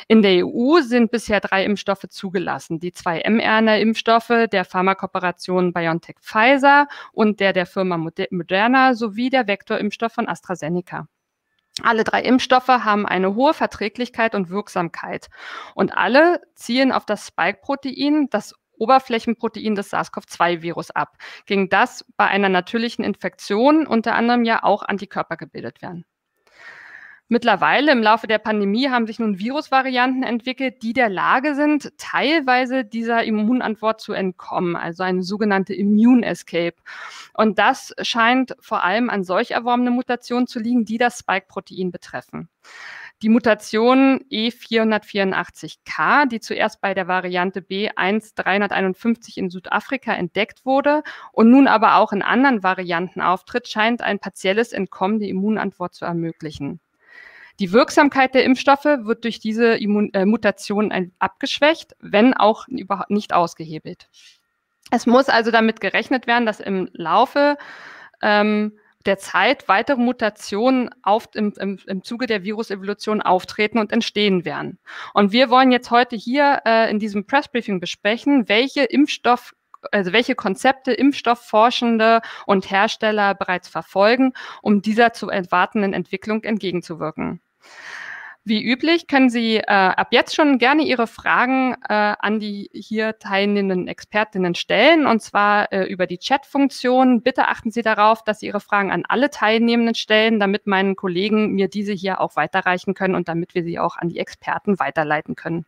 In der EU sind bisher 3 Impfstoffe zugelassen. Die 2 mRNA-Impfstoffe der Pharmakooperation BioNTech-Pfizer und der Firma Moderna sowie der Vektorimpfstoff von AstraZeneca. Alle 3 Impfstoffe haben eine hohe Verträglichkeit und Wirksamkeit. Und alle zielen auf das Spike-Protein, das Oberflächenprotein des SARS-CoV-2-Virus ab, gegen das bei einer natürlichen Infektion unter anderem ja auch Antikörper gebildet werden. Mittlerweile im Laufe der Pandemie haben sich nun Virusvarianten entwickelt, die der Lage sind, teilweise dieser Immunantwort zu entkommen, also eine sogenannte Immune Escape. Und das scheint vor allem an solch erworbenen Mutationen zu liegen, die das Spike-Protein betreffen. Die Mutation E484K, die zuerst bei der Variante B1351 in Südafrika entdeckt wurde und nun aber auch in anderen Varianten auftritt, scheint ein partielles Entkommen der Immunantwort zu ermöglichen. Die Wirksamkeit der Impfstoffe wird durch diese Mutation abgeschwächt, wenn auch überhaupt nicht ausgehebelt. Es muss also damit gerechnet werden, dass im Laufe der Zeit weitere Mutationen im Zuge der Virusevolution auftreten und entstehen werden. Und wir wollen jetzt heute hier in diesem Pressbriefing besprechen, welche Konzepte Impfstoffforschende und Hersteller bereits verfolgen, um dieser zu erwartenden Entwicklung entgegenzuwirken. Wie üblich können Sie ab jetzt schon gerne Ihre Fragen an die hier teilnehmenden Expertinnen stellen, und zwar über die Chat-Funktion. Bitte achten Sie darauf, dass Sie Ihre Fragen an alle Teilnehmenden stellen, damit meine Kollegen mir diese hier auch weiterreichen können und damit wir sie auch an die Experten weiterleiten können.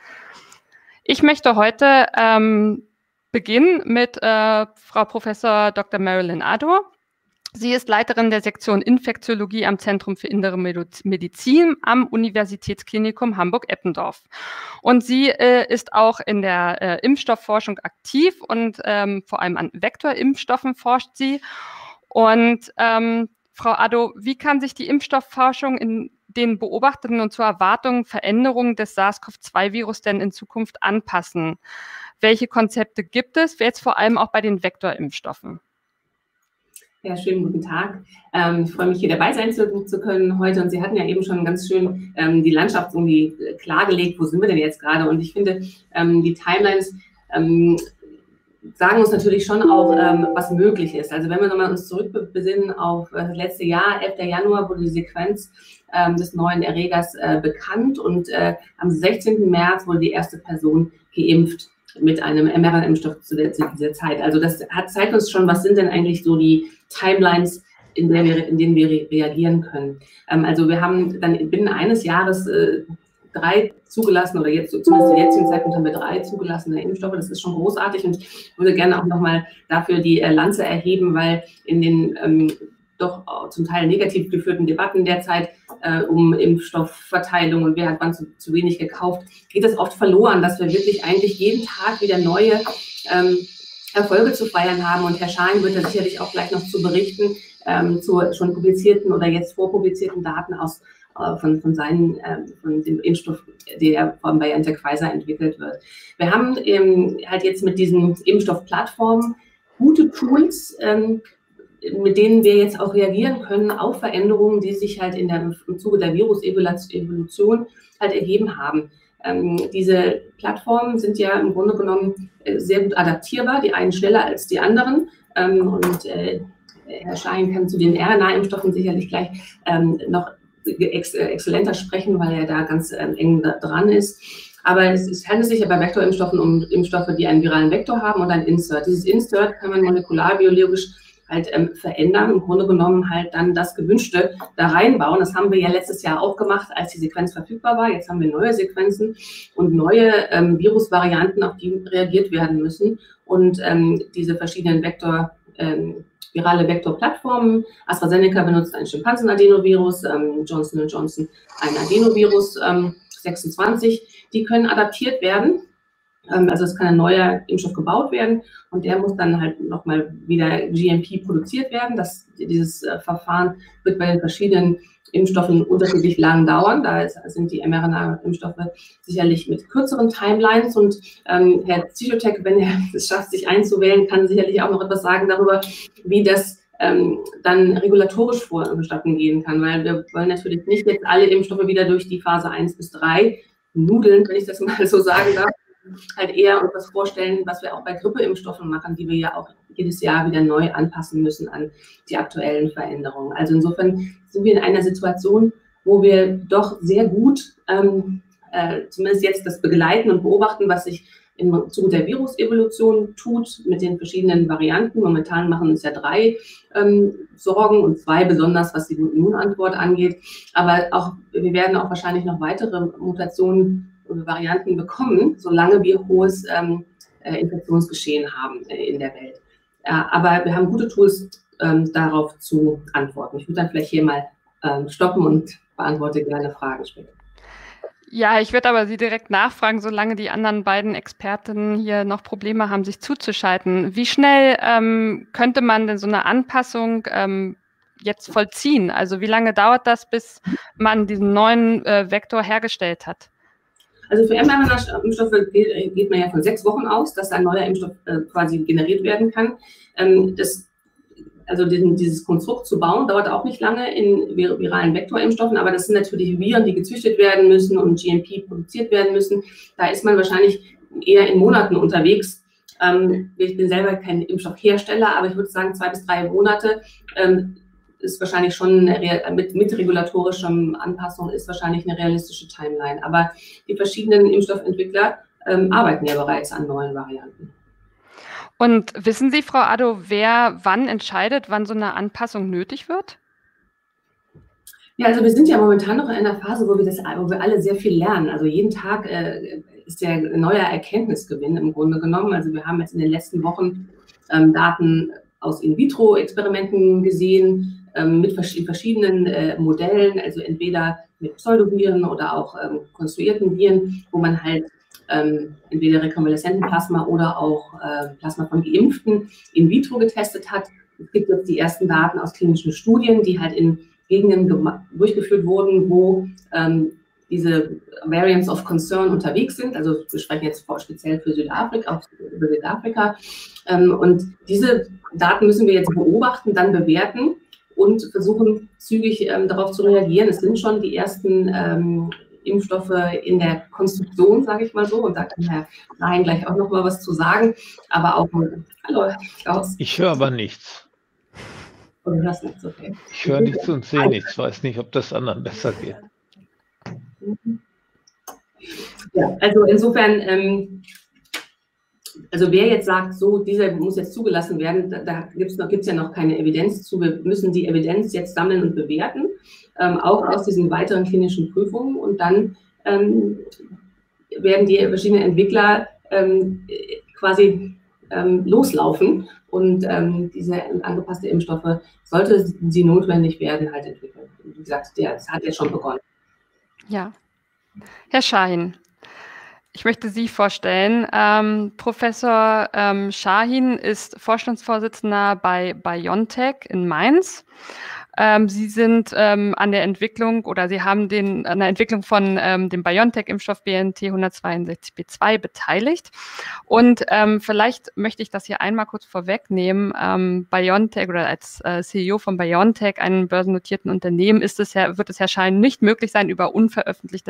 Ich möchte heute beginnen mit Frau Professor Dr. Marilyn Ador. Sie ist Leiterin der Sektion Infektiologie am Zentrum für Innere Medizin am Universitätsklinikum Hamburg-Eppendorf. Und sie ist auch in der Impfstoffforschung aktiv und vor allem an Vektorimpfstoffen forscht sie. Und Frau Ador, wie kann sich die Impfstoffforschung in den beobachteten und zur Erwartung Veränderungen des SARS-CoV-2-Virus denn in Zukunft anpassen? Welche Konzepte gibt es, jetzt vor allem auch bei den Vektorimpfstoffen? Ja, schönen guten Tag. Ich freue mich, hier dabei sein zu können heute. Und Sie hatten ja eben schon ganz schön die Landschaft irgendwie klargelegt, wo sind wir denn jetzt gerade? Und ich finde, die Timelines sagen uns natürlich schon auch, was möglich ist. Also wenn wir nochmal uns zurückbesinnen auf das letzte Jahr, 11. Januar, wurde die Sequenz des neuen Erregers bekannt und am 16. März wurde die erste Person geimpft mit einem mRNA-Impfstoff zu dieser Zeit. Also das zeigt uns schon, was sind denn eigentlich so die Timelines, in denen wir reagieren können. Also wir haben dann binnen eines Jahres 3 zugelassen, oder jetzt zumindest zum jetzigen Zeitpunkt haben wir 3 zugelassene Impfstoffe. Das ist schon großartig und ich würde gerne auch nochmal dafür die Lanze erheben, weil in den doch zum Teil negativ geführten Debatten derzeit um Impfstoffverteilung und wer hat wann zu wenig gekauft, geht es oft verloren, dass wir wirklich eigentlich jeden Tag wieder neue Erfolge zu feiern haben. Und Herr Schein wird da sicherlich auch gleich noch zu berichten, zu schon publizierten oder jetzt vorpublizierten Daten von dem Impfstoff, der von BioNTech Pfizer entwickelt wird. Wir haben halt jetzt mit diesen Impfstoffplattformen gute Tools, mit denen wir jetzt auch reagieren können auf Veränderungen, die sich halt im Zuge der Virusevolution halt ergeben haben. Diese Plattformen sind ja im Grunde genommen sehr gut adaptierbar, die einen schneller als die anderen. Herr Schein kann zu den RNA-Impfstoffen sicherlich gleich noch exzellenter sprechen, weil er da ganz eng dran ist. Aber es handelt sich ja bei Vektorimpfstoffen um Impfstoffe, die einen viralen Vektor haben und ein Insert. Dieses Insert kann man molekularbiologisch halt verändern, im Grunde genommen halt dann das Gewünschte da reinbauen. Das haben wir ja letztes Jahr auch gemacht, als die Sequenz verfügbar war. Jetzt haben wir neue Sequenzen und neue Virusvarianten, auf die reagiert werden müssen. Und diese verschiedenen virale Vektorplattformen. AstraZeneca benutzt ein Schimpansen-Adenovirus, Johnson & Johnson ein Adenovirus 26. Die können adaptiert werden. Also es kann ein neuer Impfstoff gebaut werden und der muss dann halt nochmal wieder GMP produziert werden. Dieses Verfahren wird bei den verschiedenen Impfstoffen unterschiedlich lang dauern. Da sind die mRNA-Impfstoffe sicherlich mit kürzeren Timelines und Herr Zichotek, wenn er es schafft, sich einzuwählen, kann sicherlich auch noch etwas sagen darüber, wie das dann regulatorisch vonstatten gehen kann, weil wir wollen natürlich nicht jetzt alle Impfstoffe wieder durch die Phase 1 bis 3 nudelnd, wenn ich das mal so sagen darf, halt eher uns was vorstellen, was wir auch bei Grippeimpfstoffen machen, die wir ja auch jedes Jahr wieder neu anpassen müssen an die aktuellen Veränderungen. Also insofern sind wir in einer Situation, wo wir doch sehr gut, zumindest jetzt das begleiten und beobachten, was sich im Zuge der Virusevolution tut mit den verschiedenen Varianten. Momentan machen uns ja 3 Sorgen und 2 besonders, was die Immunantwort angeht. Aber auch, wir werden auch wahrscheinlich noch weitere Mutationen oder Varianten bekommen, solange wir hohes Infektionsgeschehen haben in der Welt. Aber wir haben gute Tools, darauf zu antworten. Ich würde dann vielleicht hier mal stoppen und beantworte gerne Fragen später. Ja, ich würde aber Sie direkt nachfragen, solange die anderen beiden Expertinnen hier noch Probleme haben, sich zuzuschalten. Wie schnell könnte man denn so eine Anpassung jetzt vollziehen? Also wie lange dauert das, bis man diesen neuen Vektor hergestellt hat? Also für mRNA-Impfstoffe geht man ja von 6 Wochen aus, dass ein neuer Impfstoff quasi generiert werden kann. Dieses Konstrukt zu bauen, dauert auch nicht lange in viralen Vektorimpfstoffen, aber das sind natürlich Viren, die gezüchtet werden müssen und GMP produziert werden müssen. Da ist man wahrscheinlich eher in Monaten unterwegs. Ich bin selber kein Impfstoffhersteller, aber ich würde sagen, 2 bis 3 Monate ist wahrscheinlich schon mit regulatorischem Anpassung ist wahrscheinlich eine realistische Timeline. Aber die verschiedenen Impfstoffentwickler arbeiten ja bereits an neuen Varianten. Und wissen Sie, Frau Addo, wer wann entscheidet, wann so eine Anpassung nötig wird? Ja, also wir sind ja momentan noch in einer Phase, wo wir alle sehr viel lernen. Also jeden Tag ist ja ein neuer Erkenntnisgewinn im Grunde genommen. Also wir haben jetzt in den letzten Wochen Daten aus In-vitro-Experimenten gesehen, mit verschiedenen Modellen, also entweder mit Pseudoviren oder auch konstruierten Viren, wo man halt entweder rekonvaleszenten Plasma oder auch Plasma von Geimpften in vitro getestet hat. Es gibt jetzt die ersten Daten aus klinischen Studien, die halt in Gegenden durchgeführt wurden, wo diese Variants of Concern unterwegs sind. Also wir sprechen jetzt speziell für Südafrika, über Südafrika. Und diese Daten müssen wir jetzt beobachten, dann bewerten und versuchen zügig darauf zu reagieren. Es sind schon die ersten Impfstoffe in der Konstruktion, sage ich mal so. Und da kann Herr Rhein gleich auch noch mal was zu sagen. Aber auch, hallo, Klaus. Ich höre aber nichts. Oh, du hörst nichts, okay. Ich höre nichts und sehe nichts. Weiß nicht, ob das anderen besser geht. Ja, also insofern, also wer jetzt sagt, so, dieser muss jetzt zugelassen werden, da gibt's ja noch keine Evidenz zu. Wir müssen die Evidenz jetzt sammeln und bewerten, auch aus diesen weiteren klinischen Prüfungen. Und dann werden die verschiedenen Entwickler quasi loslaufen und diese angepasste Impfstoffe, sollte sie notwendig werden, halt entwickeln. Wie gesagt, das hat jetzt schon begonnen. Ja. Herr Schahin, ich möchte Sie vorstellen. Professor Schahin ist Vorstandsvorsitzender bei BioNTech in Mainz. Sie sind an der Entwicklung oder Sie haben an der Entwicklung von dem BioNTech-Impfstoff BNT162b2 beteiligt. Und vielleicht möchte ich das hier einmal kurz vorwegnehmen. BioNTech oder als CEO von BioNTech, einem börsennotierten Unternehmen, wird es Herr Schahin nicht möglich sein, über unveröffentlichte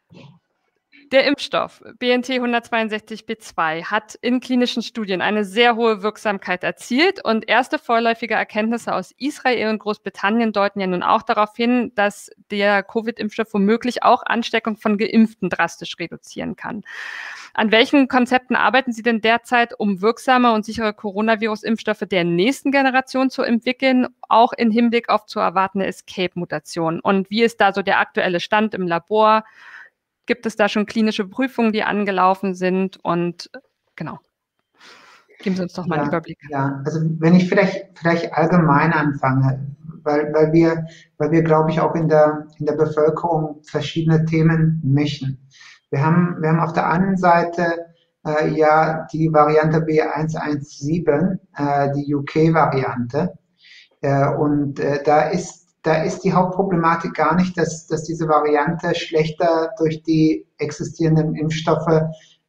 Der Impfstoff BNT162b2 hat in klinischen Studien eine sehr hohe Wirksamkeit erzielt und erste vorläufige Erkenntnisse aus Israel und Großbritannien deuten ja nun auch darauf hin, dass der Covid-Impfstoff womöglich auch Ansteckung von Geimpften drastisch reduzieren kann. An welchen Konzepten arbeiten Sie denn derzeit, um wirksame und sichere Coronavirus-Impfstoffe der nächsten Generation zu entwickeln, auch im Hinblick auf zu erwartende Escape-Mutationen? Und wie ist da so der aktuelle Stand im Labor? Gibt es da schon klinische Prüfungen, die angelaufen sind? Und genau, geben Sie uns doch mal einen Überblick. Ja, also wenn ich vielleicht allgemein anfange, weil wir, glaube ich, auch in der Bevölkerung verschiedene Themen mischen. Wir haben auf der einen Seite ja die Variante B117, die UK-Variante. Und da ist die Hauptproblematik gar nicht, dass diese Variante schlechter durch die existierenden Impfstoffe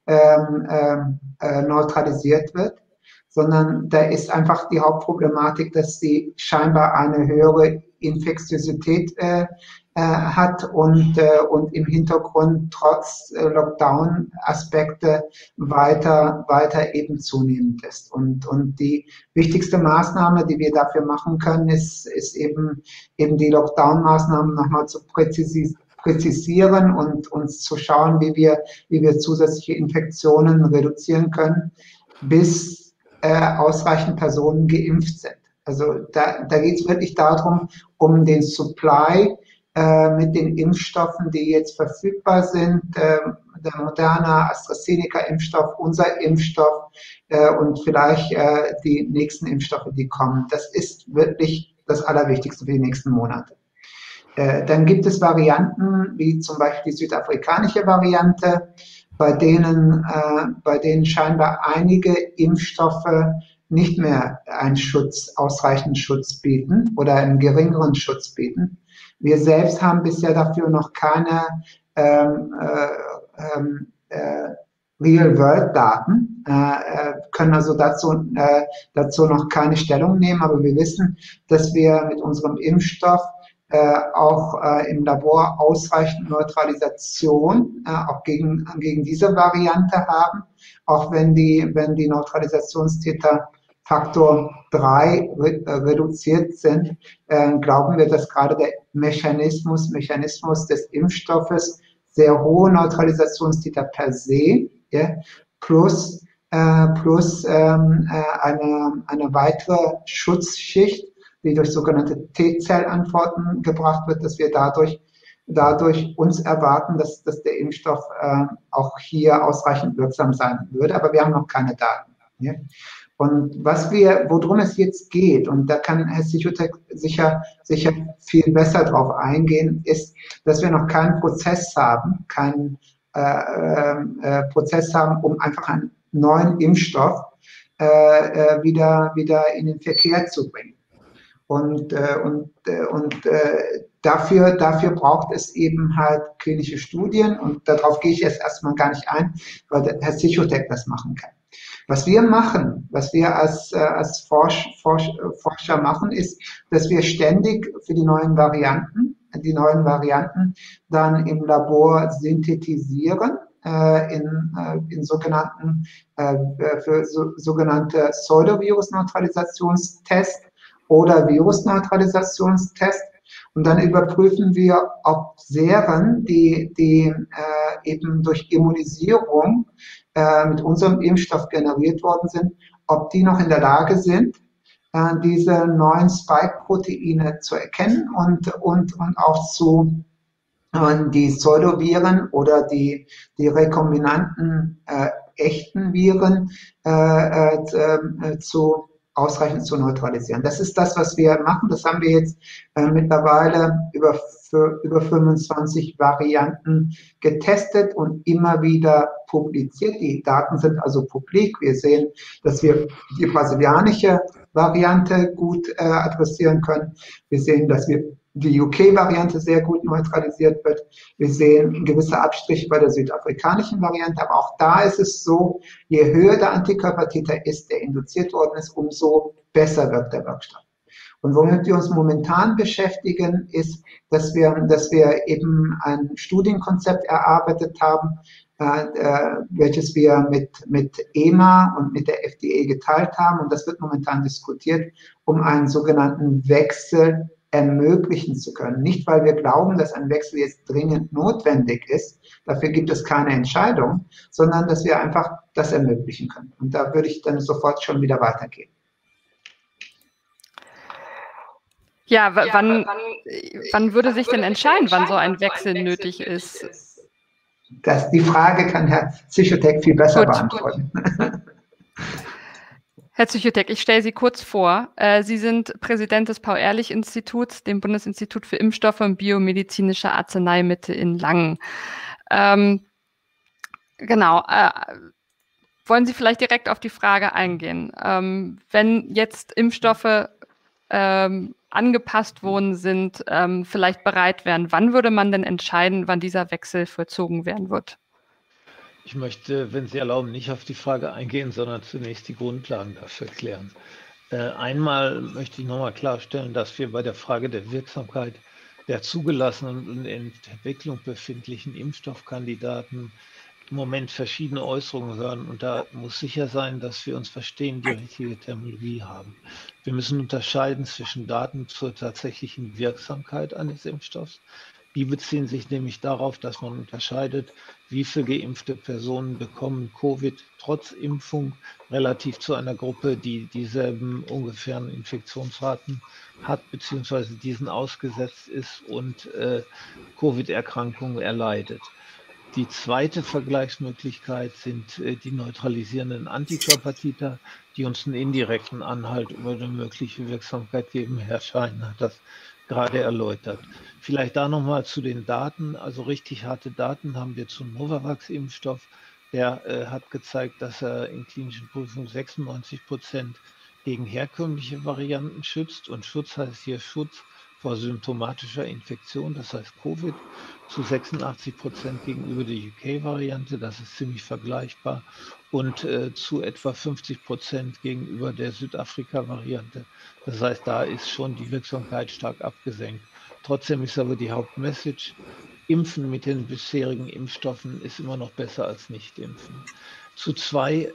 neutralisiert wird, sondern da ist einfach die Hauptproblematik, dass sie scheinbar eine höhere Infektiosität hat und im Hintergrund trotz Lockdown-Aspekte weiter eben zunehmend ist. Und die wichtigste Maßnahme, die wir dafür machen können, ist eben die Lockdown-Maßnahmen nochmal zu präzisieren und uns zu schauen, wie wir zusätzliche Infektionen reduzieren können, bis ausreichend Personen geimpft sind. Also da geht es wirklich darum, um den Supply mit den Impfstoffen, die jetzt verfügbar sind, der Moderna, AstraZeneca-Impfstoff, unser Impfstoff und vielleicht die nächsten Impfstoffe, die kommen. Das ist wirklich das Allerwichtigste für die nächsten Monate. Dann gibt es Varianten, wie zum Beispiel die südafrikanische Variante, bei denen scheinbar einige Impfstoffe nicht mehr ausreichenden Schutz bieten oder einen geringeren Schutz bieten. Wir selbst haben bisher dafür noch keine Real-World-Daten, können also dazu noch keine Stellung nehmen, aber wir wissen, dass wir mit unserem Impfstoff auch im Labor ausreichend Neutralisation auch gegen diese Variante haben, auch wenn die Neutralisationstäter Faktor 3 reduziert sind, glauben wir, dass gerade der Mechanismus des Impfstoffes sehr hohe Neutralisationstäter per se, ja, plus eine weitere Schutzschicht, die durch sogenannte T-Zellantworten gebracht wird, dass wir dadurch uns erwarten, dass der Impfstoff auch hier ausreichend wirksam sein würde. Aber wir haben noch keine Daten. Ja. Und worum es jetzt geht, und da kann Herr Sichutek sicher viel besser drauf eingehen, ist, dass wir noch keinen Prozess haben, um einfach einen neuen Impfstoff wieder in den Verkehr zu bringen. Und dafür braucht es eben halt klinische Studien, und darauf gehe ich jetzt erstmal gar nicht ein, weil Herr Sichutek das machen kann. Was wir als Forscher machen, ist, dass wir ständig für die neuen Varianten dann im Labor synthetisieren, in sogenannte Pseudovirus-Neutralisationstests oder Virusneutralisationstests. Und dann überprüfen wir, ob Seren, die eben durch Immunisierung mit unserem Impfstoff generiert worden sind, ob die noch in der Lage sind, diese neuen Spike-Proteine zu erkennen und auch die Pseudoviren oder die rekombinanten echten Viren ausreichend zu neutralisieren. Das ist das, was wir machen. Das haben wir jetzt mittlerweile für über 25 Varianten getestet und immer wieder publiziert. Die Daten sind also publik. Wir sehen, dass wir die brasilianische Variante gut adressieren können. Wir sehen, dass die UK-Variante sehr gut neutralisiert wird. Wir sehen gewisse Abstriche bei der südafrikanischen Variante, aber auch da ist es so, je höher der Antikörpertiter ist, der induziert worden ist, umso besser wirkt der Wirkstoff. Und womit wir uns momentan beschäftigen, ist, dass wir eben ein Studienkonzept erarbeitet haben, welches wir mit EMA und mit der FDA geteilt haben. Und das wird momentan diskutiert, um einen sogenannten Wechsel ermöglichen zu können. Nicht, weil wir glauben, dass ein Wechsel jetzt dringend notwendig ist, dafür gibt es keine Entscheidung, sondern dass wir einfach das ermöglichen können. Und da würde ich dann sofort schon wieder weitergehen. Ja, wann würde sich denn entscheiden, wann so ein Wechsel nötig ist? Die Frage kann Herr Zichotek viel besser beantworten. Herr Zichotek, ich stelle Sie kurz vor. Sie sind Präsident des Paul-Ehrlich-Instituts, dem Bundesinstitut für Impfstoffe und biomedizinische Arzneimittel in Langen. Genau. Wollen Sie vielleicht direkt auf die Frage eingehen? Wenn jetzt Impfstoffe angepasst worden sind, vielleicht bereit wären, wann würde man denn entscheiden, wann dieser Wechsel vollzogen werden wird? Ich möchte, wenn Sie erlauben, nicht auf die Frage eingehen, sondern zunächst die Grundlagen dafür klären. Einmal möchte ich nochmal klarstellen, dass wir bei der Frage der Wirksamkeit der zugelassenen und in Entwicklung befindlichen Impfstoffkandidaten im Moment verschiedene Äußerungen hören. Und da muss sicher sein, dass wir uns verstehen, die richtige Terminologie haben. Wir müssen unterscheiden zwischen Daten zur tatsächlichen Wirksamkeit eines Impfstoffs. Die beziehen sich nämlich darauf, dass man unterscheidet, wie viele geimpfte Personen bekommen Covid trotz Impfung relativ zu einer Gruppe, die dieselben ungefähren Infektionsraten hat, beziehungsweise diesen ausgesetzt ist und Covid-Erkrankungen erleidet. Die zweite Vergleichsmöglichkeit sind die neutralisierenden Antikörpertiter, die uns einen indirekten Anhalt über eine mögliche Wirksamkeit geben. Herr Schein hat das gerade erläutert. Vielleicht da nochmal zu den Daten. Also richtig harte Daten haben wir zum Novavax-Impfstoff. Der hat gezeigt, dass er in klinischen Prüfungen 96% gegen herkömmliche Varianten schützt. Und Schutz heißt hier Schutz vor symptomatischer Infektion, das heißt Covid, zu 86% gegenüber der UK-Variante, das ist ziemlich vergleichbar, und zu etwa 50% gegenüber der Südafrika-Variante. Das heißt, da ist schon die Wirksamkeit stark abgesenkt. Trotzdem ist aber die Hauptmessage, Impfen mit den bisherigen Impfstoffen ist immer noch besser als nicht impfen. Zu zwei,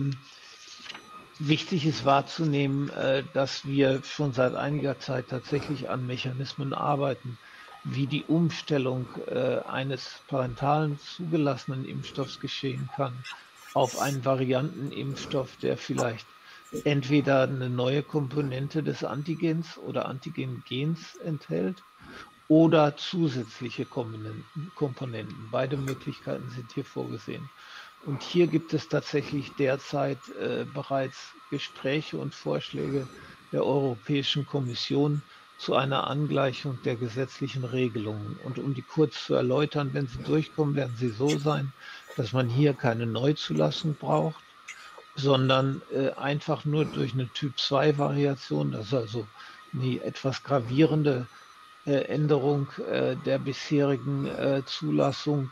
wichtig ist wahrzunehmen, dass wir schon seit einiger Zeit tatsächlich an Mechanismen arbeiten, wie die Umstellung eines parentalen zugelassenen Impfstoffs geschehen kann auf einen Variantenimpfstoff, der vielleicht entweder eine neue Komponente des Antigens oder Antigengens enthält oder zusätzliche Komponenten. Beide Möglichkeiten sind hier vorgesehen. Und hier gibt es tatsächlich derzeit bereits Gespräche und Vorschläge der Europäischen Kommission zu einer Angleichung der gesetzlichen Regelungen. Und um die kurz zu erläutern, wenn sie durchkommen, werden sie so sein, dass man hier keine Neuzulassung braucht, sondern einfach nur durch eine Typ-2-Variation, das ist also eine etwas gravierende Änderung der bisherigen Zulassung,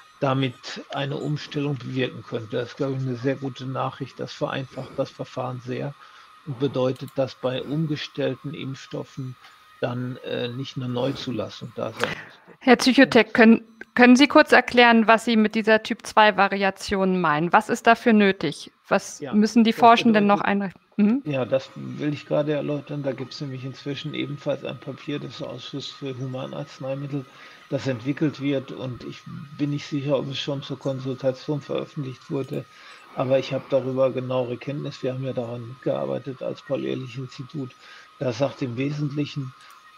damit eine Umstellung bewirken könnte. Das ist, glaube ich, eine sehr gute Nachricht. Das vereinfacht das Verfahren sehr und bedeutet, dass bei umgestellten Impfstoffen dann nicht eine Neuzulassung da sein muss. Herr Zichotek, können Sie kurz erklären, was Sie mit dieser Typ-2-Variation meinen? Was ist dafür nötig? Was müssen die Forschenden noch einrichten? Mhm. Ja, das will ich gerade erläutern. Da gibt es nämlich inzwischen ebenfalls ein Papier des Ausschusses für Humanarzneimittel, das entwickelt wird. Und ich bin nicht sicher, ob es schon zur Konsultation veröffentlicht wurde. Aber ich habe darüber genauere Kenntnis. Wir haben ja daran mitgearbeitet als Paul-Ehrlich-Institut. Das sagt im Wesentlichen,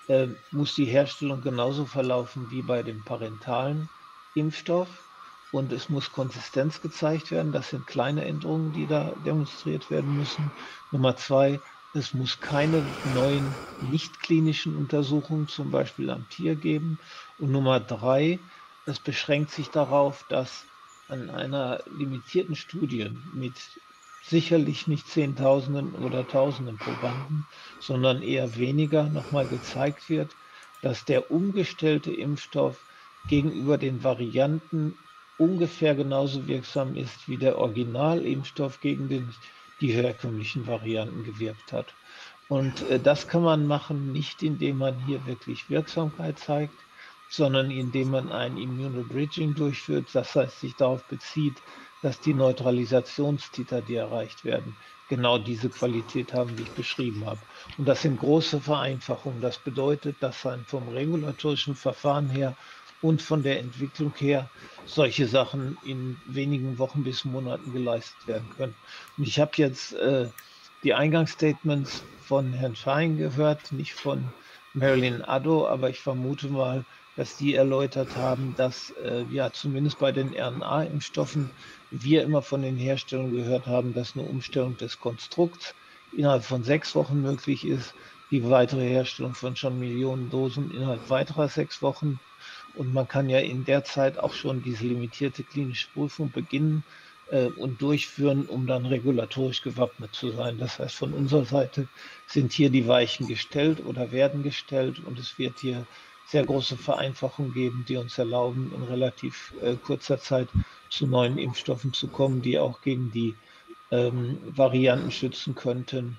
muss die Herstellung genauso verlaufen wie bei dem parentalen Impfstoff. Und es muss Konsistenz gezeigt werden. Das sind kleine Änderungen, die da demonstriert werden müssen. Nummer 2, es muss keine neuen nicht-klinischen Untersuchungen, zum Beispiel am Tier, geben. Und Nummer 3, es beschränkt sich darauf, dass an einer limitierten Studie mit sicherlich nicht Zehntausenden oder Tausenden Probanden, sondern eher weniger nochmal gezeigt wird, dass der umgestellte Impfstoff gegenüber den Varianten ungefähr genauso wirksam ist, wie der Originalimpfstoff gegen die herkömmlichen Varianten gewirkt hat. Und das kann man machen, nicht indem man hier wirklich Wirksamkeit zeigt, sondern indem man ein Immunobridging durchführt, das heißt, sich darauf bezieht, dass die Neutralisationstiter, die erreicht werden, genau diese Qualität haben, die ich beschrieben habe. Und das sind große Vereinfachungen. Das bedeutet, dass dann vom regulatorischen Verfahren her und von der Entwicklung her solche Sachen in wenigen Wochen bis Monaten geleistet werden können. Und ich habe jetzt die Eingangsstatements von Herrn Schein gehört, nicht von Marilyn Addo, aber ich vermute mal, dass die erläutert haben, dass ja zumindest bei den RNA-Impfstoffen wir immer von den Herstellern gehört haben, dass eine Umstellung des Konstrukts innerhalb von 6 Wochen möglich ist, die weitere Herstellung von schon Millionen Dosen innerhalb weiterer 6 Wochen. Und man kann ja in der Zeit auch schon diese limitierte klinische Prüfung beginnen und durchführen, um dann regulatorisch gewappnet zu sein. Das heißt, von unserer Seite sind hier die Weichen gestellt oder werden gestellt und es wird hier sehr große Vereinfachungen geben, die uns erlauben, in relativ kurzer Zeit zu neuen Impfstoffen zu kommen, die auch gegen die Varianten schützen könnten,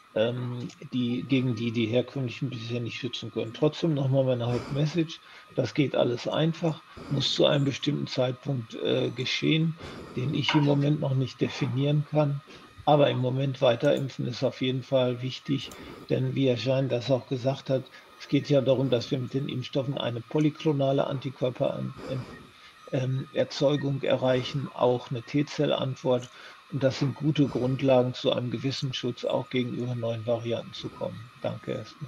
gegen die herkömmlichen bisher nicht schützen können. Trotzdem nochmal meine Hauptmessage, das geht alles einfach, muss zu einem bestimmten Zeitpunkt geschehen, den ich im Moment noch nicht definieren kann. Aber im Moment weiter-impfen ist auf jeden Fall wichtig, denn wie Herr Schein das auch gesagt hat, es geht ja darum, dass wir mit den Impfstoffen eine polyklonale Antikörpererzeugung erreichen, auch eine T-Zell-Antwort. Und das sind gute Grundlagen, zu einem gewissen Schutz auch gegenüber neuen Varianten zu kommen. Danke erstmal.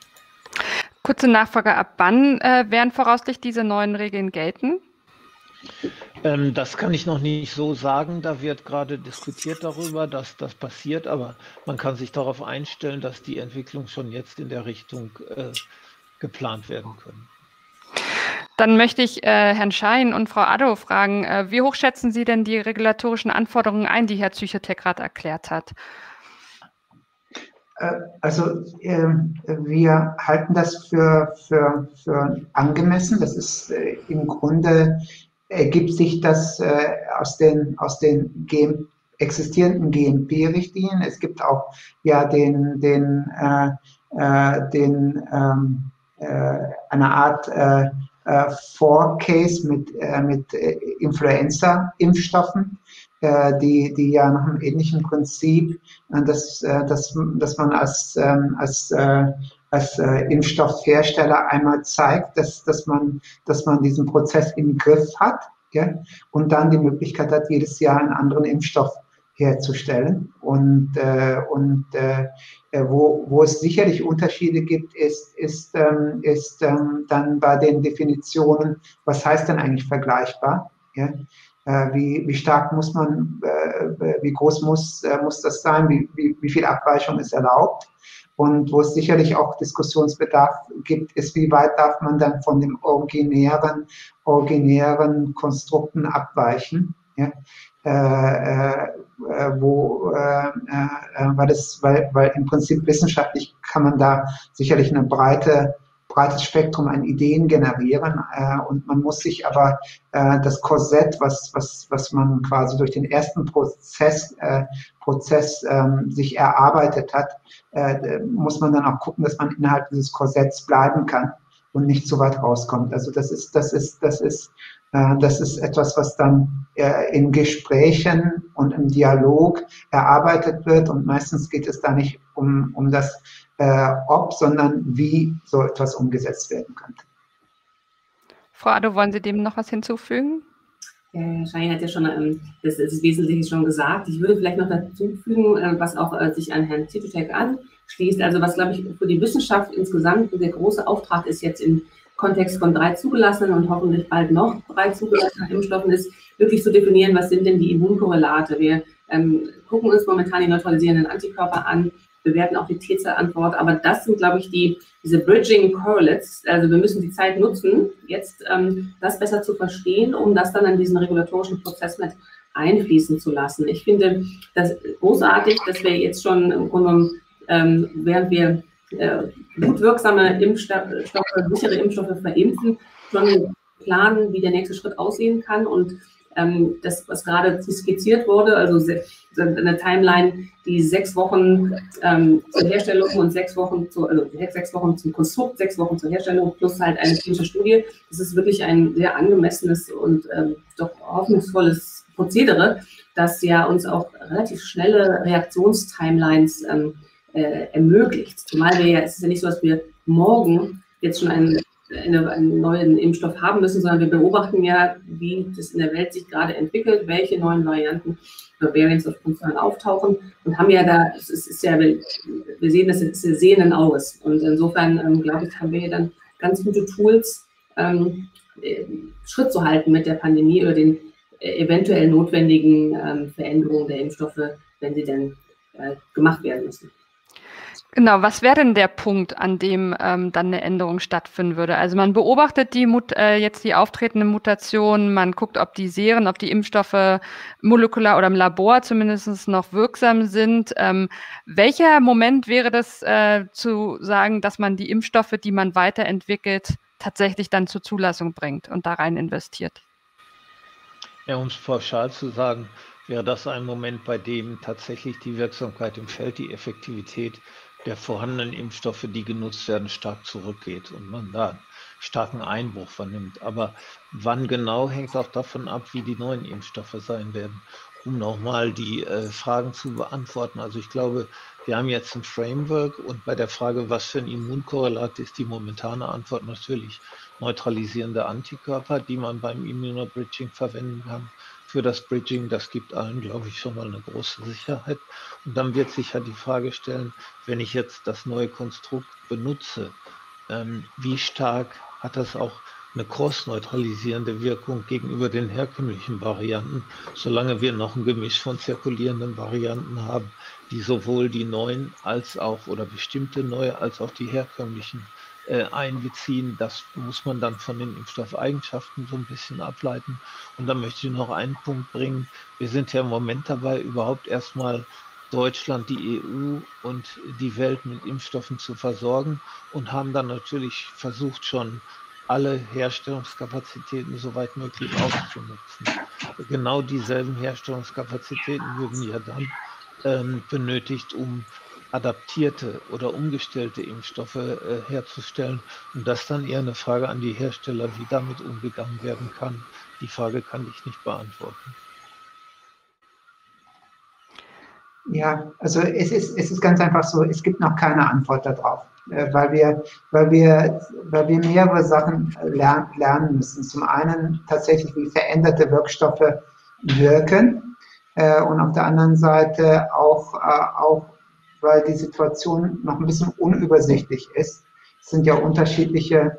Kurze Nachfrage, ab wann werden voraussichtlich diese neuen Regeln gelten? Das kann ich noch nicht so sagen. Da wird gerade diskutiert darüber, dass das passiert, aber man kann sich darauf einstellen, dass die Entwicklung schon jetzt in der Richtung geplant werden können. Dann möchte ich Herrn Schein und Frau Addo fragen, wie hoch schätzen Sie denn die regulatorischen Anforderungen ein, die Herr Züchotek gerade erklärt hat? Also wir halten das für angemessen. Das ist im Grunde ergibt sich das aus den existierenden GMP-Richtlinien. Es gibt auch ja eine Art Forecase mit Influenza-Impfstoffen, die ja nach einem ähnlichen Prinzip, dass man als Impfstoffhersteller einmal zeigt, dass man diesen Prozess im Griff hat, ja, und dann die Möglichkeit hat, jedes Jahr einen anderen Impfstoff herzustellen. Und wo es sicherlich Unterschiede gibt, ist dann bei den Definitionen, was heißt denn eigentlich vergleichbar? Ja? Wie stark muss man, wie groß muss das sein, wie viel Abweichung ist erlaubt? Und wo es sicherlich auch Diskussionsbedarf gibt, ist, wie weit darf man dann von den originären Konstrukten abweichen? Ja? Weil im Prinzip wissenschaftlich kann man da sicherlich ein breites Spektrum an Ideen generieren, und man muss sich aber das Korsett, was man quasi durch den ersten Prozess sich erarbeitet hat, muss man dann auch gucken, dass man innerhalb dieses Korsetts bleiben kann und nicht zu weit rauskommt. Also das ist etwas, was dann in Gesprächen und im Dialog erarbeitet wird, und meistens geht es da nicht um das ob, sondern wie so etwas umgesetzt werden könnte. Frau Addo, wollen Sie dem noch was hinzufügen? Herr Schein hat ja schon das Wesentliche schon gesagt. Ich würde vielleicht noch dazu fügen, was auch sich an Herrn Züchotek anschließt. Also was, glaube ich, für die Wissenschaft insgesamt der große Auftrag ist, jetzt im Kontext von 3 zugelassenen und hoffentlich bald noch 3 zugelassenen Impfstoffen, ist wirklich zu definieren, was sind denn die Immunkorrelate. Wir gucken uns momentan die neutralisierenden Antikörper an, bewerten auch die T-Zell-Antwort, aber das sind, glaube ich, diese Bridging Correlates. Also wir müssen die Zeit nutzen, jetzt das besser zu verstehen, um das dann in diesen regulatorischen Prozess mit einfließen zu lassen. Ich finde das großartig, dass wir jetzt schon im Grunde genommen, während wir gut wirksame Impfstoffe, sichere Impfstoffe verimpfen, schon planen, wie der nächste Schritt aussehen kann. Und das, was gerade skizziert wurde, also eine Timeline, die 6 Wochen zur Herstellung und 6 Wochen also 6 Wochen zum Konstrukt, 6 Wochen zur Herstellung plus halt eine klinische Studie. Das ist wirklich ein sehr angemessenes und doch hoffnungsvolles Prozedere, das ja uns auch relativ schnelle Reaktionstimelines ermöglicht. Zumal es ist ja nicht so, dass wir morgen jetzt schon einen neuen Impfstoff haben müssen, sondern wir beobachten ja, wie das in der Welt sich gerade entwickelt, welche neuen Varianten oder Variants of Concern auftauchen und haben ja da, wir sehen das jetzt sehenden Auges und insofern, glaube ich, haben wir hier dann ganz gute Tools, Schritt zu halten mit der Pandemie oder den eventuell notwendigen Veränderungen der Impfstoffe, wenn sie denn gemacht werden müssen. Genau, was wäre denn der Punkt, an dem dann eine Änderung stattfinden würde? Also man beobachtet jetzt die auftretenden Mutationen, man guckt, ob die Seren, ob die Impfstoffe molekular oder im Labor zumindest noch wirksam sind. Welcher Moment wäre das zu sagen, dass man die Impfstoffe, die man weiterentwickelt, tatsächlich dann zur Zulassung bringt und da rein investiert? Ja, um es pauschal zu sagen, wäre das ein Moment, bei dem tatsächlich die Wirksamkeit im Feld, die Effektivität der vorhandenen Impfstoffe, die genutzt werden, stark zurückgeht und man da starken Einbruch vernimmt. Aber wann genau, hängt auch davon ab, wie die neuen Impfstoffe sein werden. Um nochmal die Fragen zu beantworten. Also ich glaube, wir haben jetzt ein Framework und bei der Frage, was für ein Immunkorrelat ist, die momentane Antwort natürlich neutralisierende Antikörper, die man beim Immunobridging verwenden kann. Für das Bridging, das gibt allen, glaube ich, schon mal eine große Sicherheit. Und dann wird sich ja die Frage stellen, wenn ich jetzt das neue Konstrukt benutze, wie stark hat das auch eine cross-neutralisierende Wirkung gegenüber den herkömmlichen Varianten, solange wir noch ein Gemisch von zirkulierenden Varianten haben, die sowohl die neuen als auch oder bestimmte neue als auch die herkömmlichen einbeziehen. Das muss man dann von den Impfstoffeigenschaften so ein bisschen ableiten. Und dann möchte ich noch einen Punkt bringen. Wir sind ja im Moment dabei, überhaupt erstmal Deutschland, die EU und die Welt mit Impfstoffen zu versorgen und haben dann natürlich versucht, schon alle Herstellungskapazitäten soweit möglich auszunutzen. Genau dieselben Herstellungskapazitäten würden ja dann benötigt, um adaptierte oder umgestellte Impfstoffe herzustellen. Und das ist dann eher eine Frage an die Hersteller, wie damit umgegangen werden kann. Die Frage kann ich nicht beantworten. Ja, also es ist ganz einfach so, es gibt noch keine Antwort darauf, weil wir mehrere Sachen lernen müssen. Zum einen tatsächlich, wie veränderte Wirkstoffe wirken und auf der anderen Seite auch weil die Situation noch ein bisschen unübersichtlich ist. Es sind ja unterschiedliche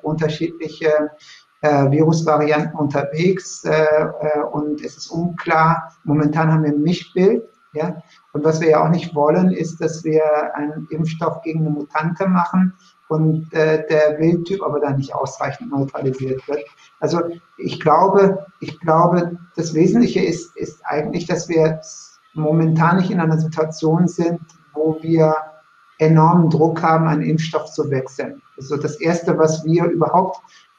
Virusvarianten unterwegs und es ist unklar. Momentan haben wir ein Mischbild. Ja? Und was wir ja auch nicht wollen, ist, dass wir einen Impfstoff gegen eine Mutante machen und der Wildtyp aber dann nicht ausreichend neutralisiert wird. Also ich glaube, das Wesentliche ist eigentlich, dass wir momentan nicht in einer Situation sind, wo wir enormen Druck haben, einen Impfstoff zu wechseln. Also das Erste, was wir überhaupt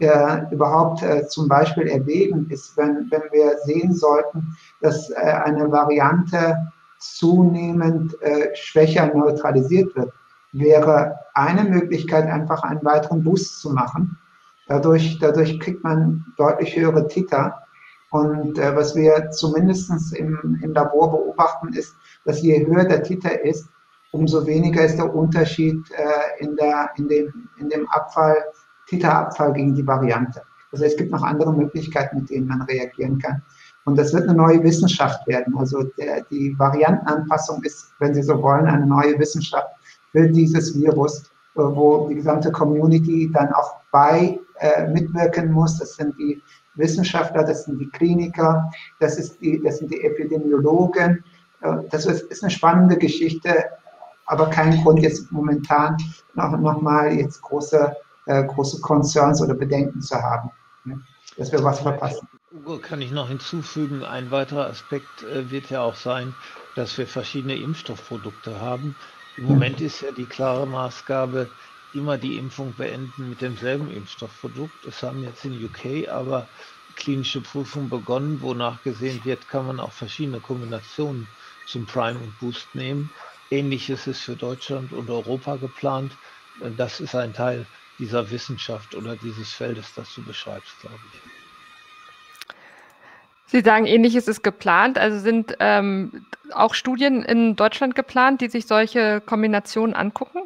zum Beispiel erwägen, ist, wenn wir sehen sollten, dass eine Variante zunehmend schwächer neutralisiert wird, wäre eine Möglichkeit, einfach einen weiteren Boost zu machen. Dadurch kriegt man deutlich höhere Titer. Und was wir zumindest im Labor beobachten, ist, dass je höher der Titer ist, umso weniger ist der Unterschied in dem Titerabfall gegen die Variante. Also es gibt noch andere Möglichkeiten, mit denen man reagieren kann. Und das wird eine neue Wissenschaft werden. Also die Variantenanpassung ist, wenn Sie so wollen, eine neue Wissenschaft für dieses Virus, wo die gesamte Community dann auch mitwirken muss. Das sind die Wissenschaftler, das sind die Kliniker, das sind die Epidemiologen. Das ist eine spannende Geschichte, aber kein Grund jetzt momentan noch mal jetzt große Concerns oder Bedenken zu haben, dass wir was verpassen. Ugo, kann ich noch hinzufügen, ein weiterer Aspekt wird ja auch sein, dass wir verschiedene Impfstoffprodukte haben. Im Moment ist ja die klare Maßgabe, immer die Impfung beenden mit demselben Impfstoffprodukt. Das haben jetzt in UK aber klinische Prüfung begonnen, wo nachgesehen wird, kann man auch verschiedene Kombinationen zum Prime und Boost nehmen. Ähnliches ist für Deutschland und Europa geplant. Das ist ein Teil dieser Wissenschaft oder dieses Feldes, das du beschreibst, glaube ich. Sie sagen, Ähnliches ist geplant. Also sind auch Studien in Deutschland geplant, die sich solche Kombinationen angucken?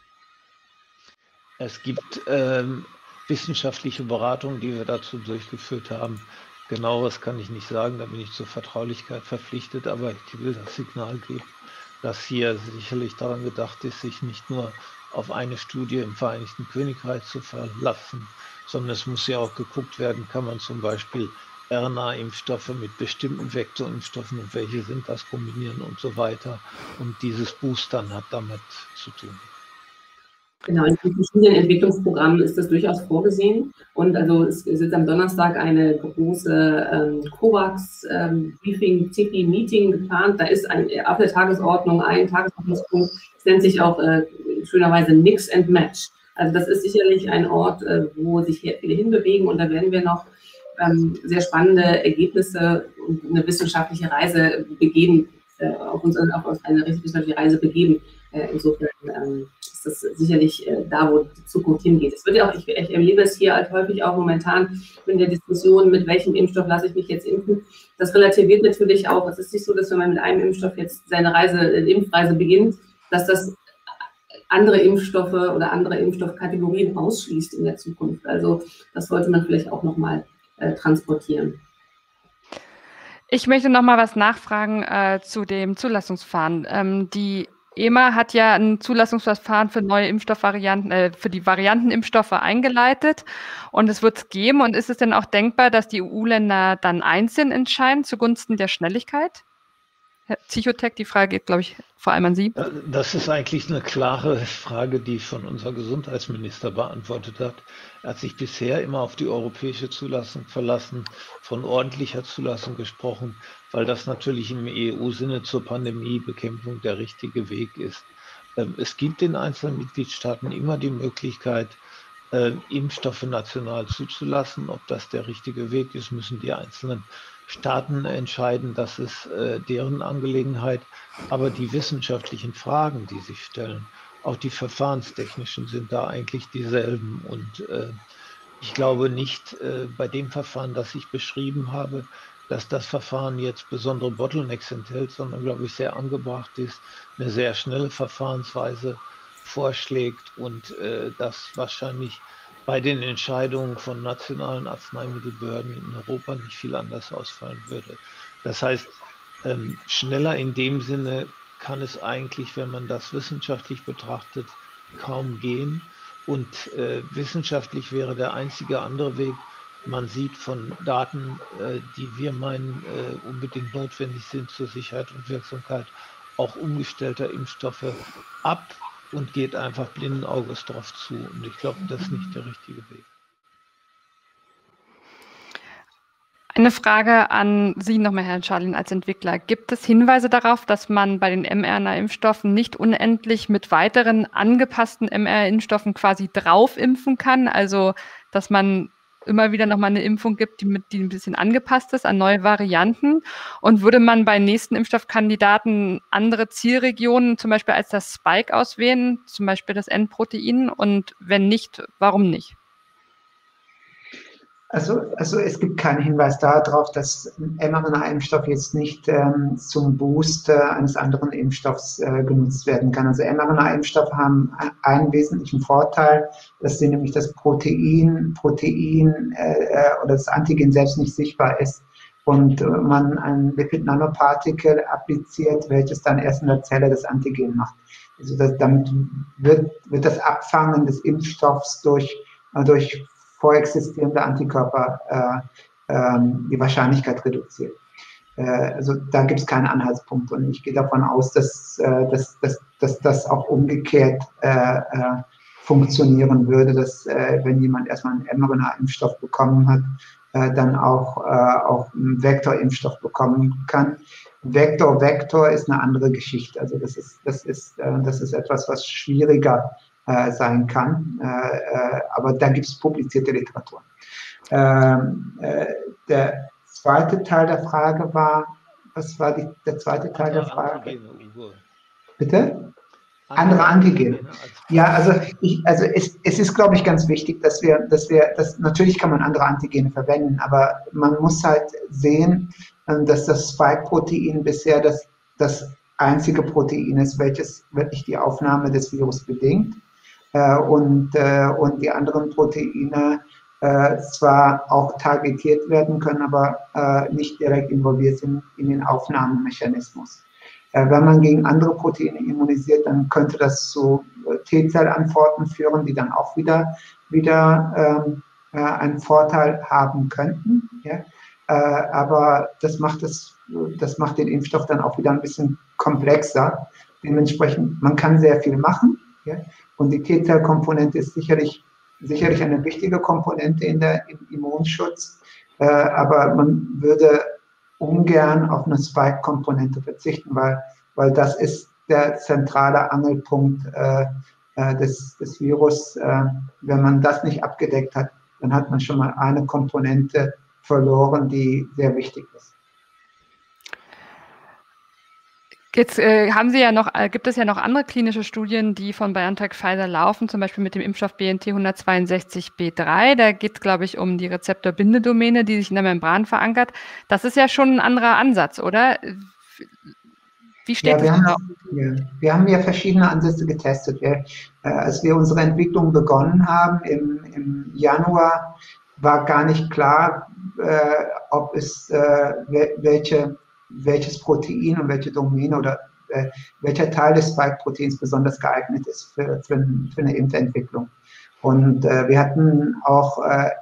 Es gibt wissenschaftliche Beratungen, die wir dazu durchgeführt haben. Genaueres kann ich nicht sagen, da bin ich zur Vertraulichkeit verpflichtet, aber ich will das Signal geben, dass hier sicherlich daran gedacht ist, sich nicht nur auf eine Studie im Vereinigten Königreich zu verlassen, sondern es muss ja auch geguckt werden, kann man zum Beispiel RNA-Impfstoffe mit bestimmten Vektorimpfstoffen und welche sind das kombinieren und so weiter. Und dieses Boostern hat damit zu tun. Genau, in verschiedenen Entwicklungsprogrammen ist das durchaus vorgesehen. Und also es ist am Donnerstag eine große COVAX-Briefing-CIPI-Meeting geplant. Da ist auf der Tagesordnung ein Tagesordnungspunkt, es nennt sich auch schönerweise Mix and Match. Also das ist sicherlich ein Ort, wo sich viele hinbewegen, und da werden wir noch sehr spannende Ergebnisse und eine wissenschaftliche Reise begeben, auf eine wissenschaftliche Reise begeben. Insofern ist das sicherlich da, wo die Zukunft hingeht. Es wird ja auch, ich erlebe es hier halt häufig auch momentan in der Diskussion, mit welchem Impfstoff lasse ich mich jetzt impfen. Das relativiert natürlich auch. Es ist nicht so, dass wenn man mit einem Impfstoff jetzt seine Impfreise beginnt, dass das andere Impfstoffe oder andere Impfstoffkategorien ausschließt in der Zukunft. Also das sollte man vielleicht auch nochmal transportieren. Ich möchte noch mal was nachfragen zu dem Zulassungsverfahren. Die EMA hat ja ein Zulassungsverfahren für neue Impfstoffvarianten, für die Variantenimpfstoffe eingeleitet, und es wird es geben. Und ist es denn auch denkbar, dass die EU-Länder dann einzeln entscheiden zugunsten der Schnelligkeit? Herr Zichotek, die Frage geht, glaube ich, vor allem an Sie. Das ist eigentlich eine klare Frage, die schon unser Gesundheitsminister beantwortet hat. Er hat sich bisher immer auf die europäische Zulassung verlassen, von ordentlicher Zulassung gesprochen, weil das natürlich im EU-Sinne zur Pandemiebekämpfung der richtige Weg ist. Es gibt den einzelnen Mitgliedstaaten immer die Möglichkeit, Impfstoffe national zuzulassen. Ob das der richtige Weg ist, müssen die einzelnen Staaten entscheiden, das ist deren Angelegenheit. Aber die wissenschaftlichen Fragen, die sich stellen, auch die verfahrenstechnischen, sind da eigentlich dieselben. Und ich glaube nicht bei dem Verfahren, das ich beschrieben habe, dass das Verfahren jetzt besondere Bottlenecks enthält, sondern, glaube ich, sehr angebracht ist, eine sehr schnelle Verfahrensweise vorschlägt und das wahrscheinlich bei den Entscheidungen von nationalen Arzneimittelbehörden in Europa nicht viel anders ausfallen würde. Das heißt, schneller in dem Sinne kann es eigentlich, wenn man das wissenschaftlich betrachtet, kaum gehen. Und wissenschaftlich wäre der einzige andere Weg, man sieht von Daten, die wir meinen, unbedingt notwendig sind zur Sicherheit und Wirksamkeit, auch umgestellter Impfstoffe ab und geht einfach blinden Auges drauf zu. Und ich glaube, das ist nicht der richtige Weg. Eine Frage an Sie nochmal, Herr Scharlin, als Entwickler. Gibt es Hinweise darauf, dass man bei den mRNA-Impfstoffen nicht unendlich mit weiteren angepassten mRNA-Impfstoffen quasi drauf impfen kann? Also, dass man immer wieder nochmal eine Impfung gibt, die ein bisschen angepasst ist an neue Varianten? Und würde man bei nächsten Impfstoffkandidaten andere Zielregionen zum Beispiel als das Spike auswählen, zum Beispiel das N-Protein? Und wenn nicht, warum nicht? Also es gibt keinen Hinweis darauf, dass ein mRNA-Impfstoff jetzt nicht zum Boost eines anderen Impfstoffs genutzt werden kann. Also mRNA-Impfstoffe haben einen wesentlichen Vorteil, dass sie nämlich das Protein oder das Antigen selbst nicht sichtbar ist und man ein Lipid-Nanopartikel appliziert, welches dann erst in der Zelle das Antigen macht. Also damit wird das Abfangen des Impfstoffs durch vorexistierende Antikörper die Wahrscheinlichkeit reduziert. Also da gibt es keinen Anhaltspunkt, und ich gehe davon aus, dass das auch umgekehrt funktionieren würde, dass wenn jemand erstmal einen mRNA-Impfstoff bekommen hat, dann auch einen Vektorimpfstoff bekommen kann. Vektor ist eine andere Geschichte. Also das ist etwas, was schwieriger sein kann, aber da gibt es publizierte Literatur. Der zweite Teil der Frage war, was war der zweite Teil der Frage? Antigene, Uwe. Bitte? Andere Antigene. Ja, also es ist, glaube ich, ganz wichtig, dass natürlich kann man andere Antigene verwenden, aber man muss halt sehen, dass das Spike-Protein bisher das einzige Protein ist, welches wirklich die Aufnahme des Virus bedingt. Und die anderen Proteine zwar auch targetiert werden können, aber nicht direkt involviert sind in den Aufnahmemechanismus. Wenn man gegen andere Proteine immunisiert, dann könnte das zu T-Zellantworten führen, die dann auch wieder einen Vorteil haben könnten. Ja? Aber das macht den Impfstoff dann auch wieder ein bisschen komplexer. Dementsprechend, man kann sehr viel machen. Ja? Und die T-Zell-Komponente ist sicherlich eine wichtige Komponente im Immunschutz, aber man würde ungern auf eine Spike-Komponente verzichten, weil das ist der zentrale Angelpunkt des Virus. Wenn man das nicht abgedeckt hat, dann hat man schon mal eine Komponente verloren, die sehr wichtig ist. Jetzt gibt es ja noch andere klinische Studien, die von BioNTech Pfizer laufen, zum Beispiel mit dem Impfstoff BNT162b3. Da geht es, glaube ich, um die Rezeptorbindedomäne, die sich in der Membran verankert. Das ist ja schon ein anderer Ansatz, oder? Wie steht das da? Wir haben ja verschiedene Ansätze getestet. Als wir unsere Entwicklung begonnen haben im Januar, war gar nicht klar, ob es welches Protein und welche Domäne oder welcher Teil des Spike-Proteins besonders geeignet ist für eine Impfentwicklung. Und wir hatten auch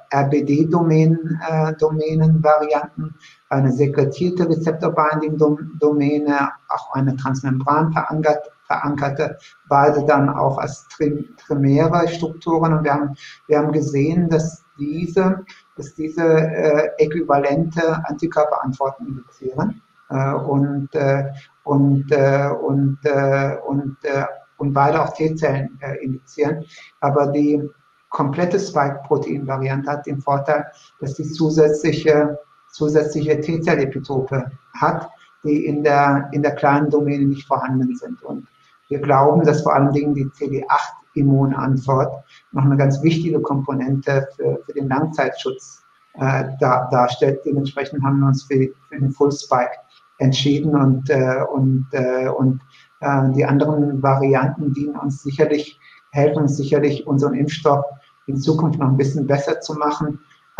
RBD-Domänen-Varianten, eine sekretierte Rezeptor-Binding-Domäne, auch eine transmembran verankerte, beide dann auch als trimäre Strukturen. Und wir haben gesehen, dass diese äquivalente Antikörperantworten induzieren. Und beide auch T-Zellen indizieren. Aber die komplette Spike-Protein-Variante hat den Vorteil, dass die zusätzliche T-Zell-Epitope hat, die in der kleinen Domäne nicht vorhanden sind. Und wir glauben, dass vor allen Dingen die CD8-Immunantwort noch eine ganz wichtige Komponente für den Langzeitschutz darstellt. Dementsprechend haben wir uns für den Full-Spike entschieden und die anderen Varianten helfen uns sicherlich, unseren Impfstoff in Zukunft noch ein bisschen besser zu machen.